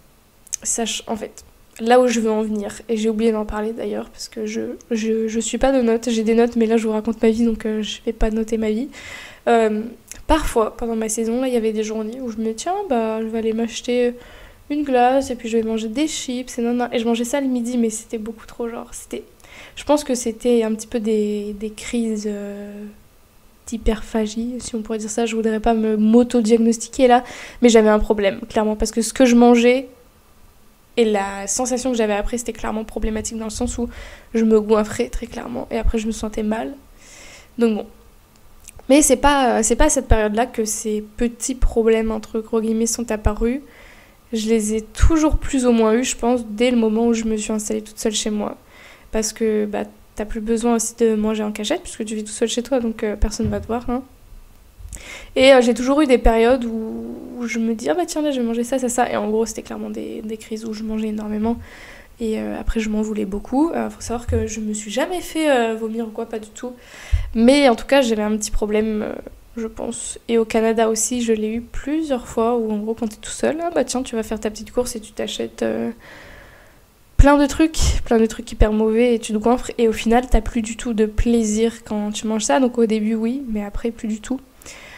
fait, là où je veux en venir, et j'ai oublié d'en parler d'ailleurs parce que je suis pas de notes, j'ai des notes, mais là je vous raconte ma vie donc je vais pas noter ma vie. Parfois, pendant ma saison, là, il y avait des journées où je me dis, tiens, je vais aller m'acheter une glace, et puis je vais manger des chips, et je mangeais ça le midi, mais c'était beaucoup trop, je pense que c'était un petit peu des crises d'hyperphagie, si on pourrait dire ça, je voudrais pas m'auto-diagnostiquer là, mais j'avais un problème, clairement, parce que ce que je mangeais, et la sensation que j'avais après, c'était clairement problématique dans le sens où je me goinfrais très clairement, et après je me sentais mal, donc bon. Mais c'est pas à cette période-là que ces petits problèmes, entre gros guillemets, sont apparus. Je les ai toujours plus ou moins eus, je pense, dès le moment où je me suis installée toute seule chez moi. Parce que t'as plus besoin aussi de manger en cachette, puisque tu vis tout seul chez toi, donc personne va te voir. Hein. Et j'ai toujours eu des périodes où je me dis, tiens, là, je vais manger ça. Et en gros, c'était clairement des crises où je mangeais énormément. Et après, je m'en voulais beaucoup. Faut savoir que je me suis jamais fait vomir ou quoi, pas du tout. Mais en tout cas, j'avais un petit problème, je pense. Et au Canada aussi, je l'ai eu plusieurs fois où, en gros, quand t'es tout seul, tiens, tu vas faire ta petite course et tu t'achètes plein de trucs hyper mauvais et tu te goinfres et au final t'as plus du tout de plaisir quand tu manges ça. Donc au début oui, mais après plus du tout.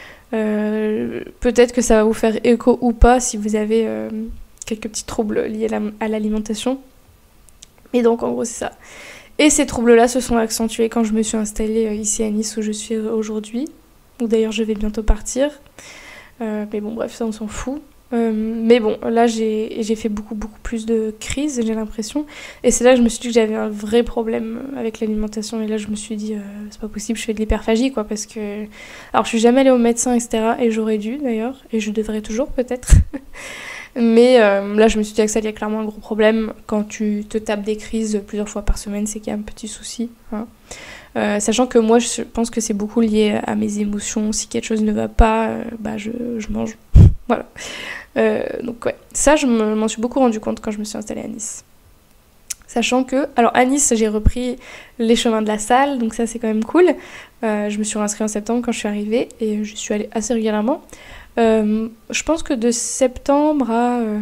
Peut-être que ça va vous faire écho ou pas si vous avez quelques petits troubles liés à l'alimentation. Et donc en gros c'est ça. Et ces troubles-là se sont accentués quand je me suis installée ici à Nice où je suis aujourd'hui, où d'ailleurs je vais bientôt partir. Mais bon bref, ça on s'en fout. Mais bon, là j'ai fait beaucoup plus de crises, j'ai l'impression. Et c'est là que je me suis dit que j'avais un vrai problème avec l'alimentation. Et là je me suis dit, c'est pas possible, je fais de l'hyperphagie quoi. Parce que. Alors je suis jamais allée au médecin, etc. Et j'aurais dû d'ailleurs. Et je devrais toujours peut-être. Mais là je me suis dit que ça y a clairement un gros problème. Quand tu te tapes des crises plusieurs fois par semaine, c'est qu'il y a un petit souci. Hein. Sachant que moi je pense que c'est beaucoup lié à mes émotions. Si quelque chose ne va pas, je mange. Voilà. Donc ouais, ça je m'en suis beaucoup rendu compte quand je me suis installée à Nice. Sachant que, alors à Nice j'ai repris les chemins de la salle, donc ça c'est quand même cool. Je me suis réinscrite en septembre quand je suis arrivée et je suis allée assez régulièrement. Je pense que de septembre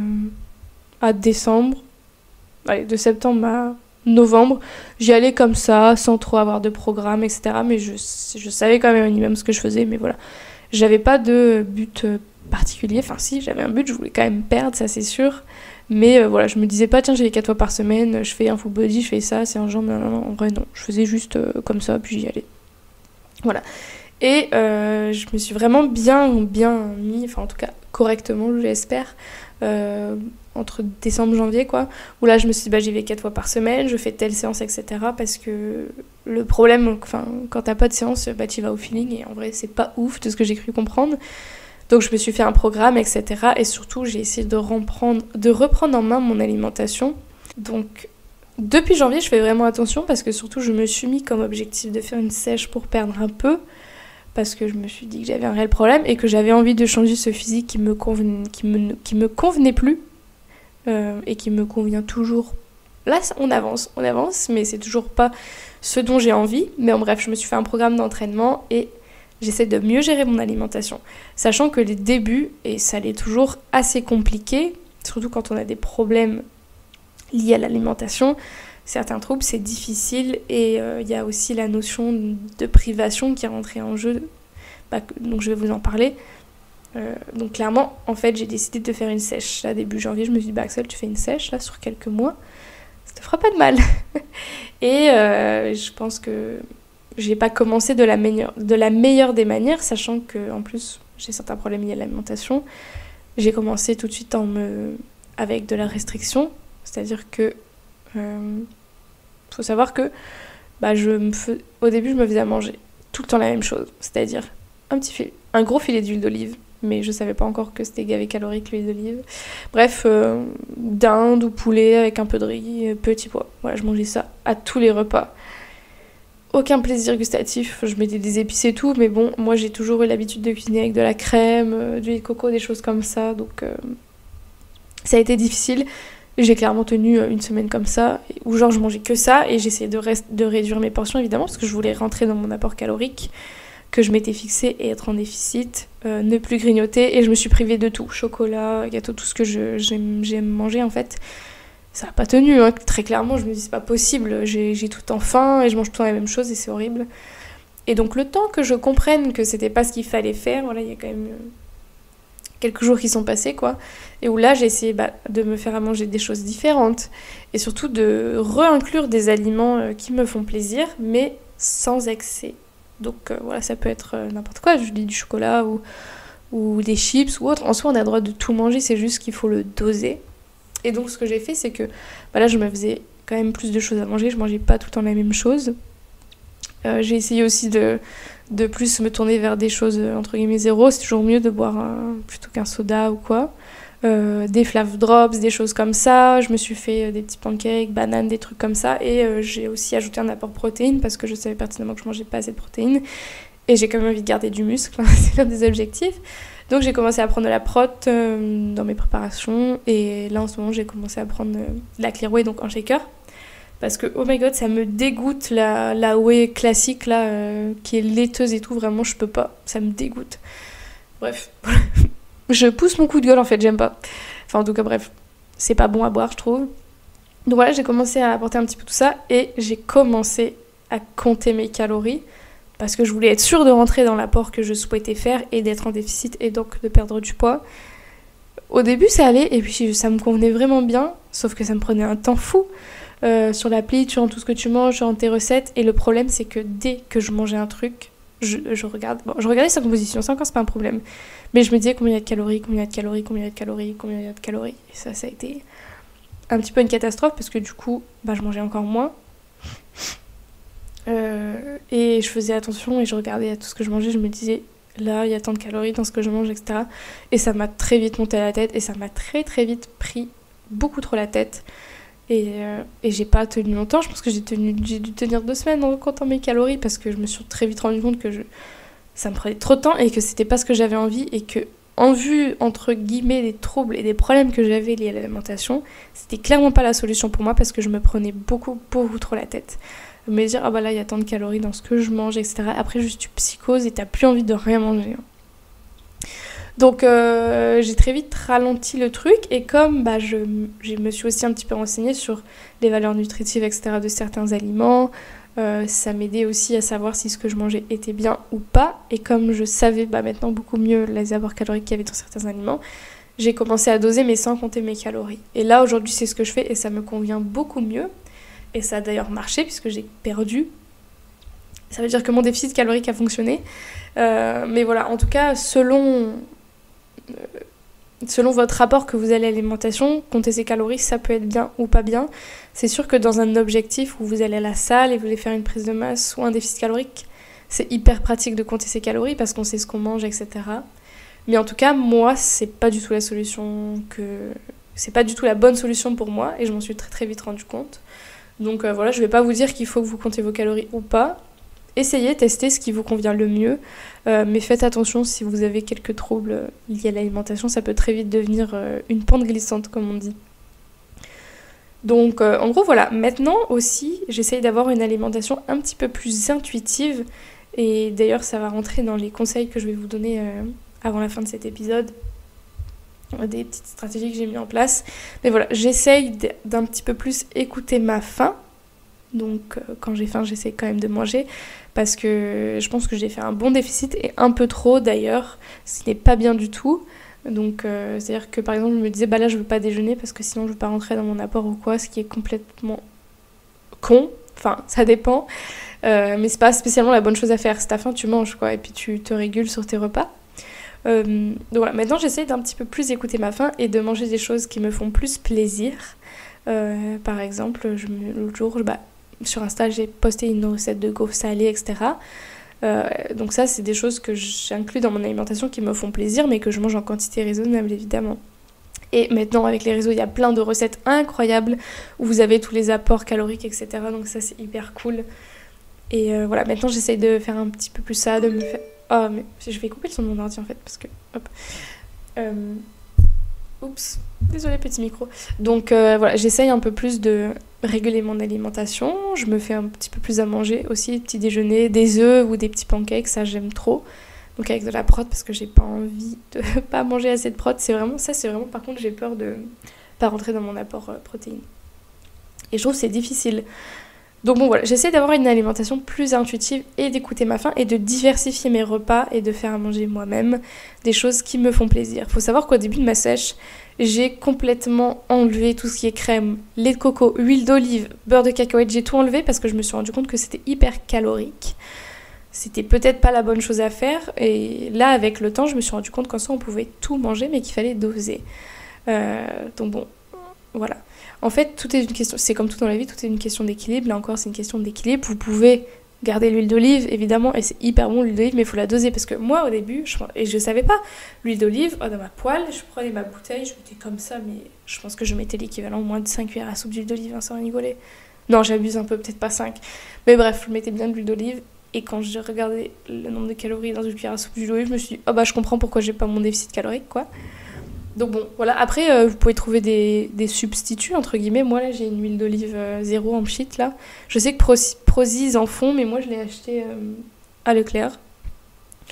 à décembre, allez, de septembre à novembre, j'y allais comme ça, sans trop avoir de programme, etc. Mais je savais quand même un minimum ce que je faisais, mais voilà. J'avais pas de but particulier, enfin si, j'avais un but, je voulais quand même perdre, ça c'est sûr. Mais voilà, je me disais pas, tiens, j'y vais 4 fois par semaine, je fais un full body, je fais ça, c'est un genre, non, en vrai non. Je faisais juste comme ça, puis j'y allais. Voilà. Et je me suis vraiment bien mis, enfin en tout cas correctement, j'espère, entre décembre et janvier, quoi, où là je me suis dit, j'y vais 4 fois par semaine, je fais telle séance, etc. Parce que le problème, enfin, quand t'as pas de séance, tu vas au feeling, et en vrai c'est pas ouf de ce que j'ai cru comprendre. Donc je me suis fait un programme, etc. Et surtout j'ai essayé de reprendre en main mon alimentation. Donc depuis janvier je fais vraiment attention parce que surtout je me suis mis comme objectif de faire une sèche pour perdre un peu. Parce que je me suis dit que j'avais un réel problème et que j'avais envie de changer ce physique qui me convenait plus et qui me convient toujours. Là, on avance, mais c'est toujours pas ce dont j'ai envie. Mais en bref, je me suis fait un programme d'entraînement et j'essaie de mieux gérer mon alimentation. Sachant que les débuts, et ça l'est toujours assez compliqué, surtout quand on a des problèmes liés à l'alimentation, certains troubles, c'est difficile et il y a aussi la notion de privation qui est rentrée en jeu, donc je vais vous en parler. Donc clairement, en fait, j'ai décidé de faire une sèche. Là, début janvier, je me suis dit, Axel, tu fais une sèche là sur quelques mois, ça te fera pas de mal. Et je pense que j'ai pas commencé de la meilleure des manières, sachant que en plus, j'ai certains problèmes liés à l'alimentation. J'ai commencé tout de suite avec de la restriction, c'est-à-dire que faut savoir que au début je me faisais à manger tout le temps la même chose, c'est-à-dire un gros filet d'huile d'olive, mais je savais pas encore que c'était gavé calorique l'huile d'olive. Bref, dinde ou poulet avec un peu de riz, petits pois. Voilà, je mangeais ça à tous les repas. Aucun plaisir gustatif, je mettais des épices et tout, mais bon, moi j'ai toujours eu l'habitude de cuisiner avec de la crème, de l'huile de coco, des choses comme ça, donc ça a été difficile. J'ai clairement tenu une semaine comme ça, où genre je mangeais que ça, et j'essayais de réduire mes portions évidemment, parce que je voulais rentrer dans mon apport calorique, que je m'étais fixé et être en déficit, ne plus grignoter, et je me suis privée de tout, chocolat, gâteau, tout ce que j'aime manger en fait. Ça n'a pas tenu, hein. Très clairement, je me dis c'est pas possible, j'ai tout le temps faim, et je mange tout le temps la même chose, et c'est horrible. Et donc le temps que je comprenne que c'était pas ce qu'il fallait faire, voilà, il y a quand même quelques jours qui sont passés, quoi, et où là j'ai essayé de me faire à manger des choses différentes, et surtout de réinclure des aliments qui me font plaisir, mais sans excès. Donc voilà, ça peut être n'importe quoi, je dis du chocolat ou des chips ou autre. En soi, on a le droit de tout manger, c'est juste qu'il faut le doser. Et donc ce que j'ai fait, c'est que là je me faisais quand même plus de choses à manger, je mangeais pas tout le temps la même chose. J'ai essayé aussi de plus me tourner vers des choses entre guillemets zéro, c'est toujours mieux de boire plutôt qu'un soda ou quoi. Des Flav Drops, des choses comme ça, je me suis fait des petits pancakes, bananes, des trucs comme ça, et j'ai aussi ajouté un apport protéines parce que je savais pertinemment que je mangeais pas assez de protéines et j'ai quand même envie de garder du muscle, c'est l'un des objectifs. Donc j'ai commencé à prendre de la prot dans mes préparations, et là en ce moment j'ai commencé à prendre de la Clear Whey, donc en shaker, parce que oh my god, ça me dégoûte la whey classique là, qui est laiteuse et tout, vraiment je peux pas, ça me dégoûte. Bref, je pousse mon coup de gueule en fait, j'aime pas. Enfin en tout cas bref, c'est pas bon à boire je trouve. Donc voilà, j'ai commencé à apporter un petit peu tout ça et j'ai commencé à compter mes calories parce que je voulais être sûre de rentrer dans l'apport que je souhaitais faire et d'être en déficit et donc de perdre du poids. Au début ça allait et puis ça me convenait vraiment bien, sauf que ça me prenait un temps fou. Sur l'appli, tu rentres tout ce que tu manges, tu rentres tes recettes et le problème c'est que dès que je mangeais un truc, je regardais sa composition, ça encore c'est pas un problème. Mais je me disais combien il y a de calories, combien il y a de calories, combien il y a de calories, combien il y a de calories. Et ça a été un petit peu une catastrophe parce que du coup, je mangeais encore moins. Et je faisais attention et je regardais à tout ce que je mangeais, je me disais là il y a tant de calories dans ce que je mange, etc. Et ça m'a très vite monté à la tête et ça m'a très très vite pris beaucoup trop la tête. Et j'ai pas tenu longtemps, je pense que j'ai dû tenir 2 semaines en comptant mes calories parce que je me suis très vite rendu compte que ça me prenait trop de temps et que c'était pas ce que j'avais envie et que en vue, entre guillemets, des troubles et des problèmes que j'avais liés à l'alimentation, c'était clairement pas la solution pour moi parce que je me prenais beaucoup trop la tête. Me dire, ah bah là, il y a tant de calories dans ce que je mange, etc. Après, juste tu psychoses et t'as plus envie de rien manger. Donc, j'ai très vite ralenti le truc et comme je me suis aussi un petit peu renseignée sur les valeurs nutritives, etc. de certains aliments, ça m'aidait aussi à savoir si ce que je mangeais était bien ou pas. Et comme je savais maintenant beaucoup mieux les apports caloriques qu'il y avait dans certains aliments, j'ai commencé à doser mais sans compter mes calories. Et là aujourd'hui c'est ce que je fais et ça me convient beaucoup mieux. Et ça a d'ailleurs marché puisque j'ai perdu. Ça veut dire que mon déficit calorique a fonctionné. Mais voilà, en tout cas selon votre rapport que vous avez à l'alimentation, compter ses calories, ça peut être bien ou pas bien. C'est sûr que dans un objectif où vous allez à la salle et vous voulez faire une prise de masse ou un déficit calorique, c'est hyper pratique de compter ses calories parce qu'on sait ce qu'on mange, etc. Mais en tout cas, moi, c'est pas du tout c'est pas du tout la bonne solution pour moi et je m'en suis très très vite rendu compte. Donc voilà, je vais pas vous dire qu'il faut que vous comptez vos calories ou pas. Essayez, testez ce qui vous convient le mieux, mais faites attention si vous avez quelques troubles liés à l'alimentation, ça peut très vite devenir une pente glissante comme on dit. Donc en gros voilà, maintenant aussi j'essaye d'avoir une alimentation un petit peu plus intuitive et d'ailleurs ça va rentrer dans les conseils que je vais vous donner avant la fin de cet épisode, des petites stratégies que j'ai mis en place. Mais voilà, j'essaye d'un petit peu plus écouter ma faim. Donc quand j'ai faim, j'essaie quand même de manger parce que je pense que j'ai fait un bon déficit et un peu trop d'ailleurs, ce n'est pas bien du tout. Donc c'est-à-dire que par exemple je me disais là je veux pas déjeuner parce que sinon je veux pas rentrer dans mon apport ou quoi, ce qui est complètement con, enfin ça dépend, mais c'est pas spécialement la bonne chose à faire. Si t'as faim tu manges quoi et puis tu te régules sur tes repas. Donc voilà, maintenant j'essaie d'un petit peu plus écouter ma faim et de manger des choses qui me font plus plaisir. Par exemple l'autre jour sur Insta j'ai posté une recette de gaufres salées, etc. Donc ça c'est des choses que j'inclus dans mon alimentation qui me font plaisir mais que je mange en quantité raisonnable évidemment. Et maintenant avec les réseaux il y a plein de recettes incroyables où vous avez tous les apports caloriques, etc. Donc ça c'est hyper cool. Et voilà, maintenant j'essaye de faire un petit peu plus ça, de me faire... Oh mais je vais couper le son de mon ordi en fait parce que... Hop. Oups, désolé petit micro. Donc voilà, j'essaye un peu plus de réguler mon alimentation. Je me fais un petit peu plus à manger aussi, petit déjeuner, des œufs ou des petits pancakes, ça j'aime trop. Donc avec de la prot parce que j'ai pas envie de pas manger assez de prot. C'est vraiment par contre j'ai peur de pas rentrer dans mon apport protéines. Et je trouve que c'est difficile. Donc bon voilà, j'essaie d'avoir une alimentation plus intuitive et d'écouter ma faim et de diversifier mes repas et de faire à manger moi-même des choses qui me font plaisir. Faut savoir qu'au début de ma sèche, j'ai complètement enlevé tout ce qui est crème, lait de coco, huile d'olive, beurre de cacahuète, j'ai tout enlevé parce que je me suis rendu compte que c'était hyper calorique. C'était peut-être pas la bonne chose à faire et là avec le temps je me suis rendu compte qu'en soi on pouvait tout manger mais qu'il fallait doser. Donc bon, voilà. En fait, tout est une question, c'est comme tout dans la vie, tout est une question d'équilibre. Là encore, c'est une question d'équilibre. Vous pouvez garder l'huile d'olive, évidemment, et c'est hyper bon l'huile d'olive, mais il faut la doser. Parce que moi, au début, je savais pas, l'huile d'olive, dans ma poêle, je prenais ma bouteille, je mettais comme ça, mais je pense que je mettais l'équivalent au moins de 5 cuillères à soupe d'huile d'olive, sans rigoler. Non, j'abuse un peu, peut-être pas 5. Mais bref, je mettais bien de l'huile d'olive. Et quand j'ai regardé le nombre de calories dans une cuillère à soupe d'huile d'olive, je me suis dit, je comprends pourquoi j'ai pas mon déficit calorique, quoi. Donc bon, voilà. Après, vous pouvez trouver des substituts, entre guillemets. Moi, là, j'ai une huile d'olive zéro en pchit, là. Je sais que Prozis en font, mais moi, je l'ai acheté à Leclerc.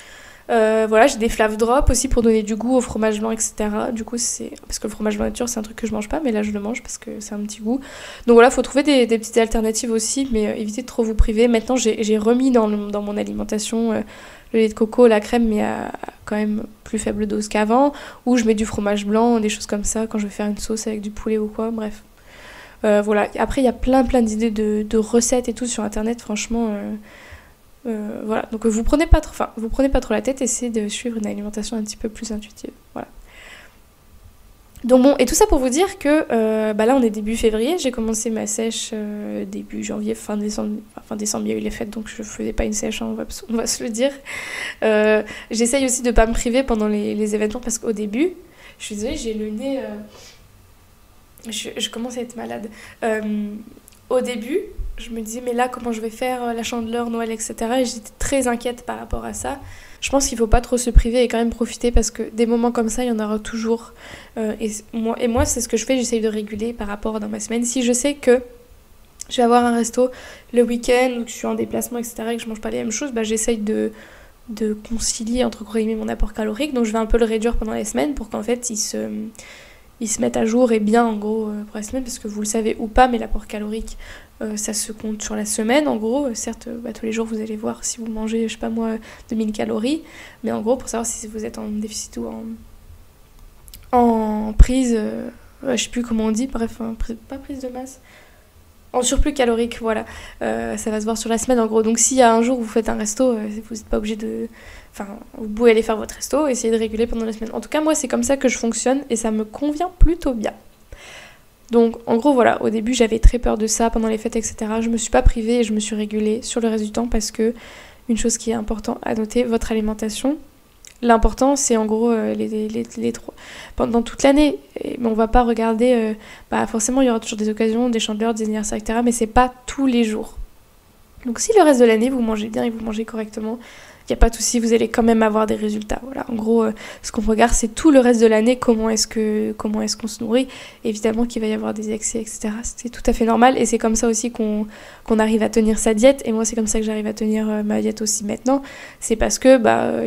Voilà, j'ai des flav drops aussi pour donner du goût au fromage blanc, etc. Du coup, c'est parce que le fromage blanc nature, c'est un truc que je mange pas, mais là je le mange parce que c'est un petit goût. Donc voilà, faut trouver des petites alternatives aussi, mais évitez de trop vous priver. Maintenant, j'ai remis dans mon alimentation le lait de coco, la crème, mais à quand même plus faible dose qu'avant, ou je mets du fromage blanc, des choses comme ça quand je vais faire une sauce avec du poulet ou quoi, bref. Voilà. Après, il y a plein d'idées de recettes et tout sur internet, franchement. Voilà, donc vous prenez pas trop la tête, essayez de suivre une alimentation un petit peu plus intuitive. Voilà. Donc bon, et tout ça pour vous dire que là on est début février, j'ai commencé ma sèche début janvier, fin décembre, il y a eu les fêtes donc je faisais pas une sèche, hein, on va se le dire. J'essaye aussi de pas me priver pendant les événements parce qu'au début, je suis désolée, j'ai le nez, je commence à être malade. Au début, je me disais mais là comment je vais faire la Chandeleur, Noël, etc. Et j'étais très inquiète par rapport à ça. Je pense qu'il faut pas trop se priver et quand même profiter parce que des moments comme ça, il y en aura toujours. Et moi, c'est ce que je fais, j'essaye de réguler par rapport dans ma semaine. Si je sais que je vais avoir un resto le week-end ou que je suis en déplacement, etc. et que je mange pas les mêmes choses, j'essaye de concilier entre guillemets mon apport calorique. Donc je vais un peu le réduire pendant les semaines pour qu'en fait il se mette à jour et bien en gros pour la semaine parce que vous le savez ou pas mais l'apport calorique ça se compte sur la semaine en gros. Certes tous les jours vous allez voir si vous mangez je sais pas moi 2000 calories mais en gros pour savoir si vous êtes en déficit ou en prise je sais plus comment on dit, bref pas prise de masse, en surplus calorique, voilà. Ça va se voir sur la semaine en gros. Donc s'il y a un jour où vous faites un resto, vous n'êtes pas obligé de... Enfin, vous pouvez aller faire votre resto, essayez de réguler pendant la semaine. En tout cas, moi, c'est comme ça que je fonctionne et ça me convient plutôt bien. Donc, en gros, voilà, au début, j'avais très peur de ça pendant les fêtes, etc. Je me suis pas privée et je me suis régulée sur le reste du temps parce que, une chose qui est importante à noter, votre alimentation, l'important, c'est en gros les trois... pendant toute l'année. Mais on va pas regarder... forcément, il y aura toujours des occasions, des chandeleurs, des anniversaires, etc. Mais c'est pas tous les jours. Donc si le reste de l'année, vous mangez bien et vous mangez correctement, il n'y a pas de souci, vous allez quand même avoir des résultats. Voilà. En gros, ce qu'on regarde, c'est tout le reste de l'année, comment est-ce qu'on se nourrit. Évidemment qu'il va y avoir des excès, etc. C'est tout à fait normal et c'est comme ça aussi qu'on arrive à tenir sa diète. Et moi, c'est comme ça que j'arrive à tenir ma diète aussi maintenant. C'est parce que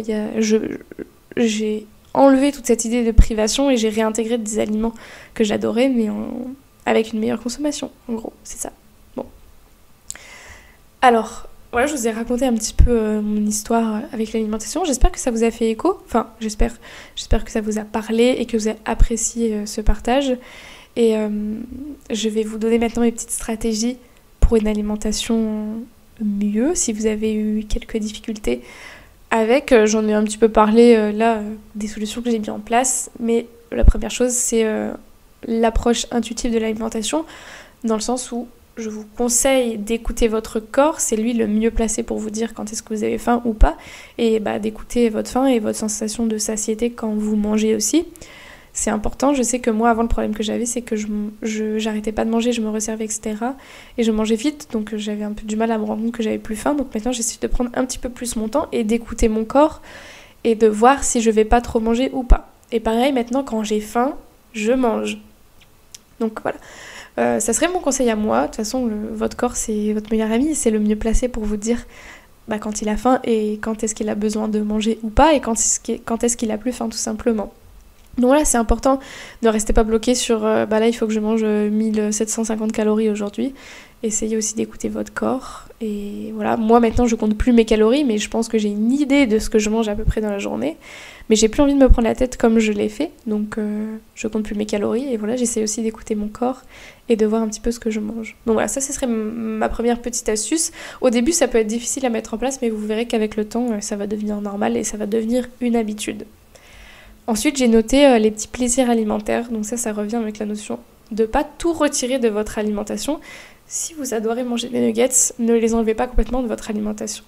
j'ai enlevé toute cette idée de privation et j'ai réintégré des aliments que j'adorais, mais avec une meilleure consommation. En gros, c'est ça. Bon. Alors... Voilà, je vous ai raconté un petit peu mon histoire avec l'alimentation. J'espère que ça vous a fait écho. Enfin, j'espère que ça vous a parlé et que vous avez apprécié ce partage. Et je vais vous donner maintenant mes petites stratégies pour une alimentation mieux. Si vous avez eu quelques difficultés avec, j'en ai un petit peu parlé là, des solutions que j'ai mis en place. Mais la première chose, c'est l'approche intuitive de l'alimentation, dans le sens où je vous conseille d'écouter votre corps, c'est lui le mieux placé pour vous dire quand est-ce que vous avez faim ou pas, et d'écouter votre faim et votre sensation de satiété quand vous mangez aussi. C'est important, je sais que moi avant le problème que j'avais c'est que j'arrêtais pas de manger, je me resservais etc. Et je mangeais vite donc j'avais un peu du mal à me rendre compte que j'avais plus faim, donc maintenant j'essaie de prendre un petit peu plus mon temps et d'écouter mon corps et de voir si je vais pas trop manger ou pas. Et pareil maintenant quand j'ai faim, je mange. Donc voilà. Ça serait mon conseil à moi. De toute façon, votre corps, c'est votre meilleur ami. C'est le mieux placé pour vous dire quand il a faim et quand est-ce qu'il a besoin de manger ou pas et quand est-ce qu'il a plus faim, tout simplement. Donc voilà, c'est important. Ne restez pas bloqué sur là, il faut que je mange 1750 calories aujourd'hui. Essayez aussi d'écouter votre corps. Et voilà, moi maintenant, je compte plus mes calories, mais je pense que j'ai une idée de ce que je mange à peu près dans la journée. Mais j'ai plus envie de me prendre la tête comme je l'ai fait. Donc je compte plus mes calories. Et voilà, j'essaie aussi d'écouter mon corps et de voir un petit peu ce que je mange. Donc voilà, ça, ce serait ma première petite astuce. Au début, ça peut être difficile à mettre en place, mais vous verrez qu'avec le temps, ça va devenir normal et ça va devenir une habitude. Ensuite, j'ai noté les petits plaisirs alimentaires. Donc ça revient avec la notion de pas tout retirer de votre alimentation. Si vous adorez manger des nuggets, ne les enlevez pas complètement de votre alimentation.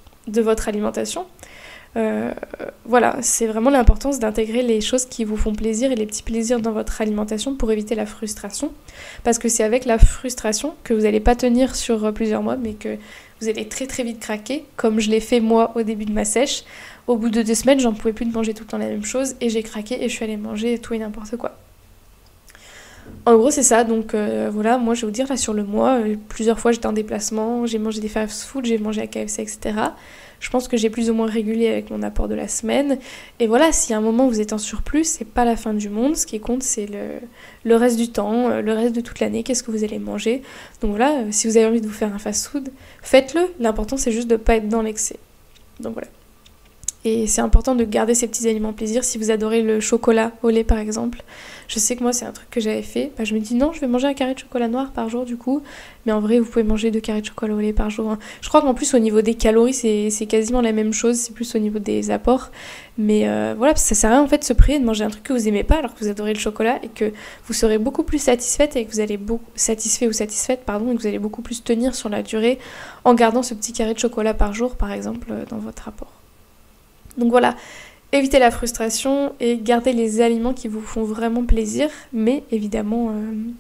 Voilà, c'est vraiment l'importance d'intégrer les choses qui vous font plaisir et les petits plaisirs dans votre alimentation pour éviter la frustration. Parce que c'est avec la frustration que vous n'allez pas tenir sur plusieurs mois, mais que vous allez très très vite craquer, comme je l'ai fait moi au début de ma sèche. Au bout de 2 semaines, j'en pouvais plus de manger tout le temps la même chose et j'ai craqué et je suis allée manger tout et n'importe quoi. En gros, c'est ça. Donc voilà, moi je vais vous dire, là sur le mois, plusieurs fois j'étais en déplacement, j'ai mangé des fast-food, j'ai mangé à KFC, etc. Je pense que j'ai plus ou moins régulé avec mon apport de la semaine. Et voilà, si à un moment vous êtes en surplus, c'est pas la fin du monde. Ce qui compte, c'est le reste du temps, le reste de toute l'année, qu'est-ce que vous allez manger. Donc voilà, si vous avez envie de vous faire un fast-food, faites-le. L'important, c'est juste de pas être dans l'excès. Donc voilà. Et c'est important de garder ces petits aliments plaisir. Si vous adorez le chocolat au lait par exemple, je sais que moi c'est un truc que j'avais fait, je me dis non, je vais manger un carré de chocolat noir par jour du coup, mais en vrai vous pouvez manger 2 carrés de chocolat au lait par jour, hein. Je crois qu'en plus au niveau des calories c'est quasiment la même chose, c'est plus au niveau des apports, mais voilà, ça sert à rien en fait de se priver de manger un truc que vous aimez pas alors que vous adorez le chocolat et que vous serez beaucoup plus satisfaite et que vous allez satisfait ou satisfaite pardon, et que vous allez beaucoup plus tenir sur la durée en gardant ce petit carré de chocolat par jour par exemple dans votre apport. Donc voilà, évitez la frustration et gardez les aliments qui vous font vraiment plaisir, mais évidemment,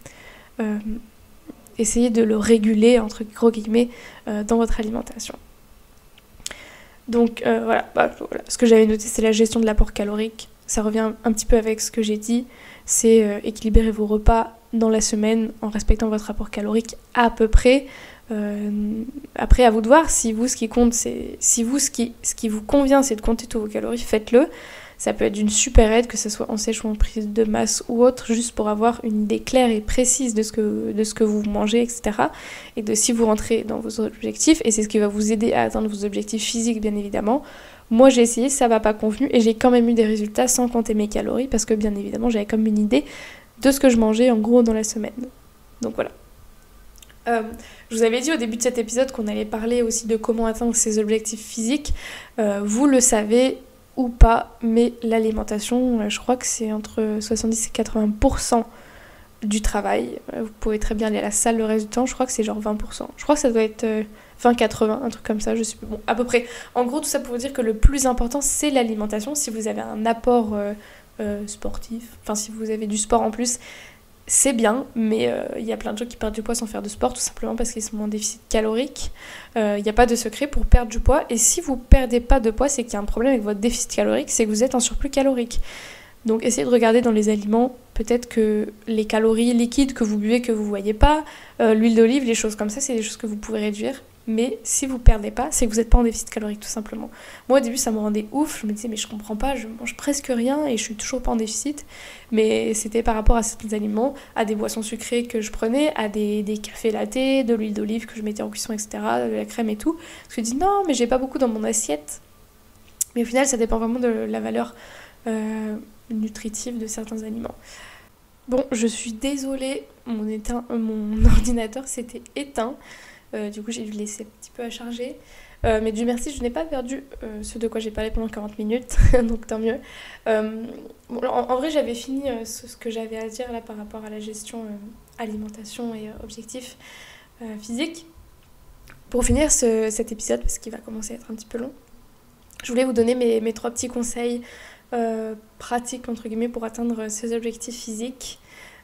essayez de le réguler, entre gros guillemets, dans votre alimentation. Donc voilà, ce que j'avais noté, c'est la gestion de l'apport calorique. Ça revient un petit peu avec ce que j'ai dit, c'est équilibrer vos repas dans la semaine en respectant votre apport calorique à peu près. Après, à vous de voir, si vous, ce qui compte, c'est... Si vous, ce qui vous convient, c'est de compter tous vos calories, faites-le. Ça peut être d'une super aide, que ce soit en sèche ou en prise de masse ou autre, juste pour avoir une idée claire et précise de ce que vous mangez, etc. Et de si vous rentrez dans vos objectifs, et c'est ce qui va vous aider à atteindre vos objectifs physiques, bien évidemment. Moi, j'ai essayé, ça m'a pas convenu, et j'ai quand même eu des résultats sans compter mes calories, parce que, bien évidemment, j'avais comme une idée de ce que je mangeais, en gros, dans la semaine. Donc voilà. Je vous avais dit au début de cet épisode qu'on allait parler aussi de comment atteindre ses objectifs physiques. Vous le savez ou pas, mais l'alimentation, je crois que c'est entre 70 et 80% du travail. Vous pouvez très bien aller à la salle le reste du temps, je crois que c'est genre 20%. Je crois que ça doit être 20-80, un truc comme ça, je sais pas. Bon, à peu près. En gros, tout ça pour vous dire que le plus important, c'est l'alimentation. Si vous avez un apport sportif, enfin si vous avez du sport en plus, c'est bien, mais il y a plein de gens qui perdent du poids sans faire de sport, tout simplement parce qu'ils sont en déficit calorique. Il n'y a pas de secret pour perdre du poids. Et si vous ne perdez pas de poids, c'est qu'il y a un problème avec votre déficit calorique, c'est que vous êtes en surplus calorique. Donc essayez de regarder dans les aliments, peut-être que les calories liquides que vous buvez, que vous ne voyez pas, l'huile d'olive, les choses comme ça, c'est des choses que vous pouvez réduire. Mais si vous ne perdez pas, c'est que vous n'êtes pas en déficit calorique, tout simplement. Moi, au début, ça me rendait ouf. Je me disais, mais je comprends pas, je mange presque rien et je suis toujours pas en déficit. Mais c'était par rapport à certains aliments, à des boissons sucrées que je prenais, à des cafés latte, de l'huile d'olive que je mettais en cuisson, etc., de la crème et tout. Je me dis, non, mais j'ai pas beaucoup dans mon assiette. Mais au final, ça dépend vraiment de la valeur nutritive de certains aliments. Bon, je suis désolée, mon ordinateur s'était éteint. Du coup j'ai dû le laisser un petit peu à charger, mais Dieu merci je n'ai pas perdu ce de quoi j'ai parlé pendant 40 minutes donc tant mieux. Bon, en vrai j'avais fini ce que j'avais à dire là par rapport à la gestion alimentation et objectifs physiques. Pour finir cet épisode, parce qu'il va commencer à être un petit peu long, je voulais vous donner mes 3 petits conseils pratiques entre guillemets pour atteindre ces objectifs physiques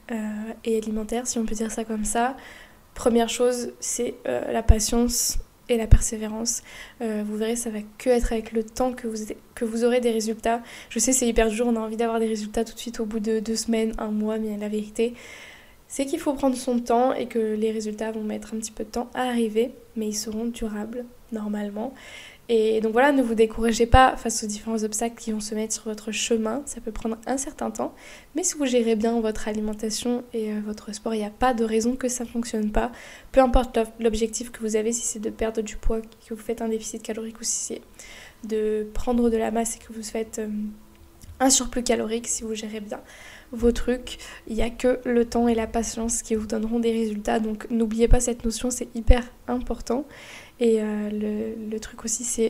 et alimentaires, si on peut dire ça comme ça. Première chose, c'est la patience et la persévérance. Vous verrez, ça va que être avec le temps que vous aurez des résultats. Je sais, c'est hyper dur, on a envie d'avoir des résultats tout de suite au bout de 2 semaines, 1 mois, mais la vérité, c'est qu'il faut prendre son temps et que les résultats vont mettre un petit peu de temps à arriver, mais ils seront durables, normalement. Et donc voilà, ne vous découragez pas face aux différents obstacles qui vont se mettre sur votre chemin. Ça peut prendre un certain temps, mais si vous gérez bien votre alimentation et votre sport, il n'y a pas de raison que ça ne fonctionne pas. Peu importe l'objectif que vous avez, si c'est de perdre du poids, que vous faites un déficit calorique ou si c'est de prendre de la masse et que vous faites un surplus calorique, si vous gérez bien vos trucs, il n'y a que le temps et la patience qui vous donneront des résultats. Donc n'oubliez pas cette notion, c'est hyper important. Et le truc aussi, c'est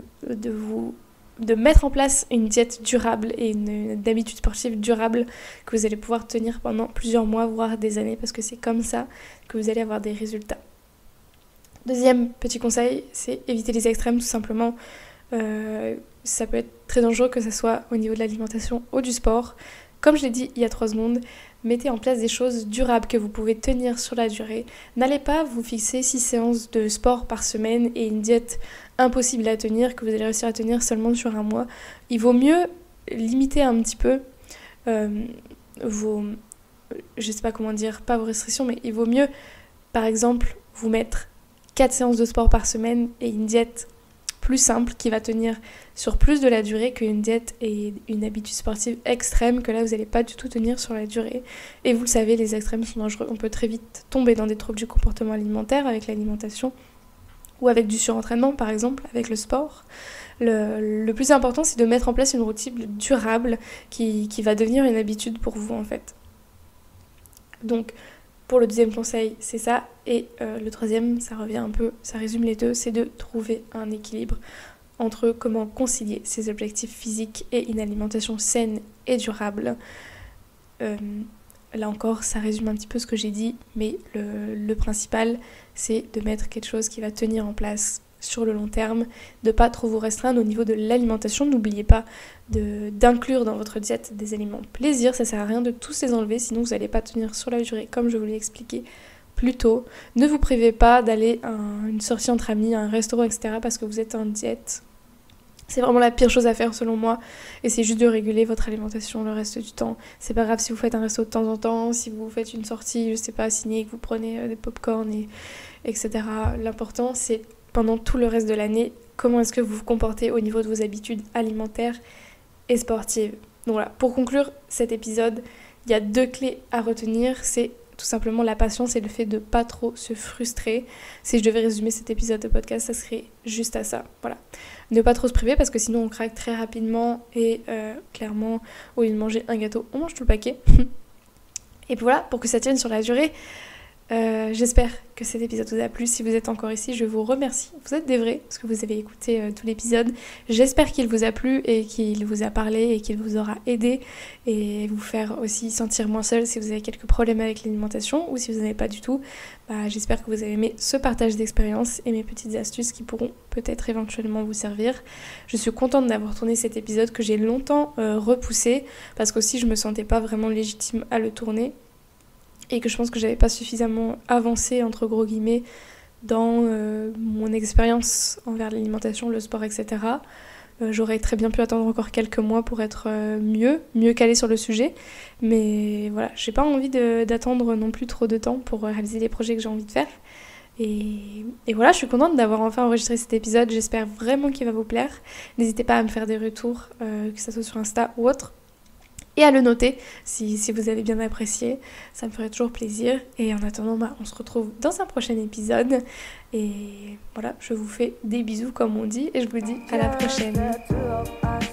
de mettre en place une diète durable et une d'habitude sportive durable que vous allez pouvoir tenir pendant plusieurs mois, voire des années, parce que c'est comme ça que vous allez avoir des résultats. Deuxième petit conseil, c'est éviter les extrêmes, tout simplement. Ça peut être très dangereux, que ce soit au niveau de l'alimentation ou du sport. Comme je l'ai dit il y a 3 secondes, mettez en place des choses durables que vous pouvez tenir sur la durée. N'allez pas vous fixer 6 séances de sport par semaine et une diète impossible à tenir, que vous allez réussir à tenir seulement sur 1 mois. Il vaut mieux limiter un petit peu vos je sais pas comment dire, pas vos restrictions, mais il vaut mieux, par exemple, vous mettre 4 séances de sport par semaine et une diète plus simple qui va tenir sur plus de la durée qu'une diète et une habitude sportive extrême que là vous n'allez pas du tout tenir sur la durée. Et vous le savez, les extrêmes sont dangereux. On peut très vite tomber dans des troubles du comportement alimentaire avec l'alimentation ou avec du surentraînement par exemple, avec le sport. Le plus important, c'est de mettre en place une routine durable qui va devenir une habitude pour vous en fait. Donc pour le deuxième conseil, c'est ça. Et le troisième, ça revient un peu, ça résume les deux, c'est de trouver un équilibre entre comment concilier ses objectifs physiques et une alimentation saine et durable. Là encore, ça résume un petit peu ce que j'ai dit, mais le principal, c'est de mettre quelque chose qui va tenir en place sur le long terme, de ne pas trop vous restreindre au niveau de l'alimentation. N'oubliez pas d'inclure dans votre diète des aliments plaisir, ça sert à rien de tous les enlever, sinon vous n'allez pas tenir sur la durée, comme je vous l'ai expliqué plus tôt. Ne vous privez pas d'aller à une sortie entre amis, à un restaurant, etc. parce que vous êtes en diète. C'est vraiment la pire chose à faire selon moi, et c'est juste de réguler votre alimentation le reste du temps. C'est pas grave si vous faites un resto de temps en temps, si vous faites une sortie, je sais pas, ciné, que vous prenez des pop-corn, etc. L'important c'est pendant tout le reste de l'année, comment est-ce que vous vous comportez au niveau de vos habitudes alimentaires et sportives. Donc voilà, pour conclure cet épisode, il y a 2 clés à retenir, c'est tout simplement la patience et le fait de pas trop se frustrer. Si je devais résumer cet épisode de podcast, ça serait juste à ça, voilà. Ne pas trop se priver parce que sinon on craque très rapidement et clairement, au lieu de manger un gâteau, on mange tout le paquet. Et puis voilà, pour que ça tienne sur la durée, j'espère que cet épisode vous a plu. Si vous êtes encore ici, je vous remercie. Vous êtes des vrais parce que vous avez écouté tout l'épisode. J'espère qu'il vous a plu et qu'il vous a parlé et qu'il vous aura aidé et vous faire aussi sentir moins seul si vous avez quelques problèmes avec l'alimentation ou si vous n'en avez pas du tout. J'espère que vous avez aimé ce partage d'expérience et mes petites astuces qui pourront peut-être éventuellement vous servir. Je suis contente d'avoir tourné cet épisode que j'ai longtemps repoussé parce qu'aussi je me sentais pas vraiment légitime à le tourner. Et que je pense que j'avais pas suffisamment avancé entre gros guillemets dans mon expérience envers l'alimentation, le sport, etc. J'aurais très bien pu attendre encore quelques mois pour être mieux calée sur le sujet, mais voilà, j'ai pas envie d'attendre non plus trop de temps pour réaliser les projets que j'ai envie de faire. Et voilà, je suis contente d'avoir enfin enregistré cet épisode, j'espère vraiment qu'il va vous plaire. N'hésitez pas à me faire des retours, que ça soit sur Insta ou autre. Et à le noter si vous avez bien apprécié, ça me ferait toujours plaisir. Et en attendant, on se retrouve dans un prochain épisode. Et voilà, je vous fais des bisous comme on dit et je vous dis à la prochaine.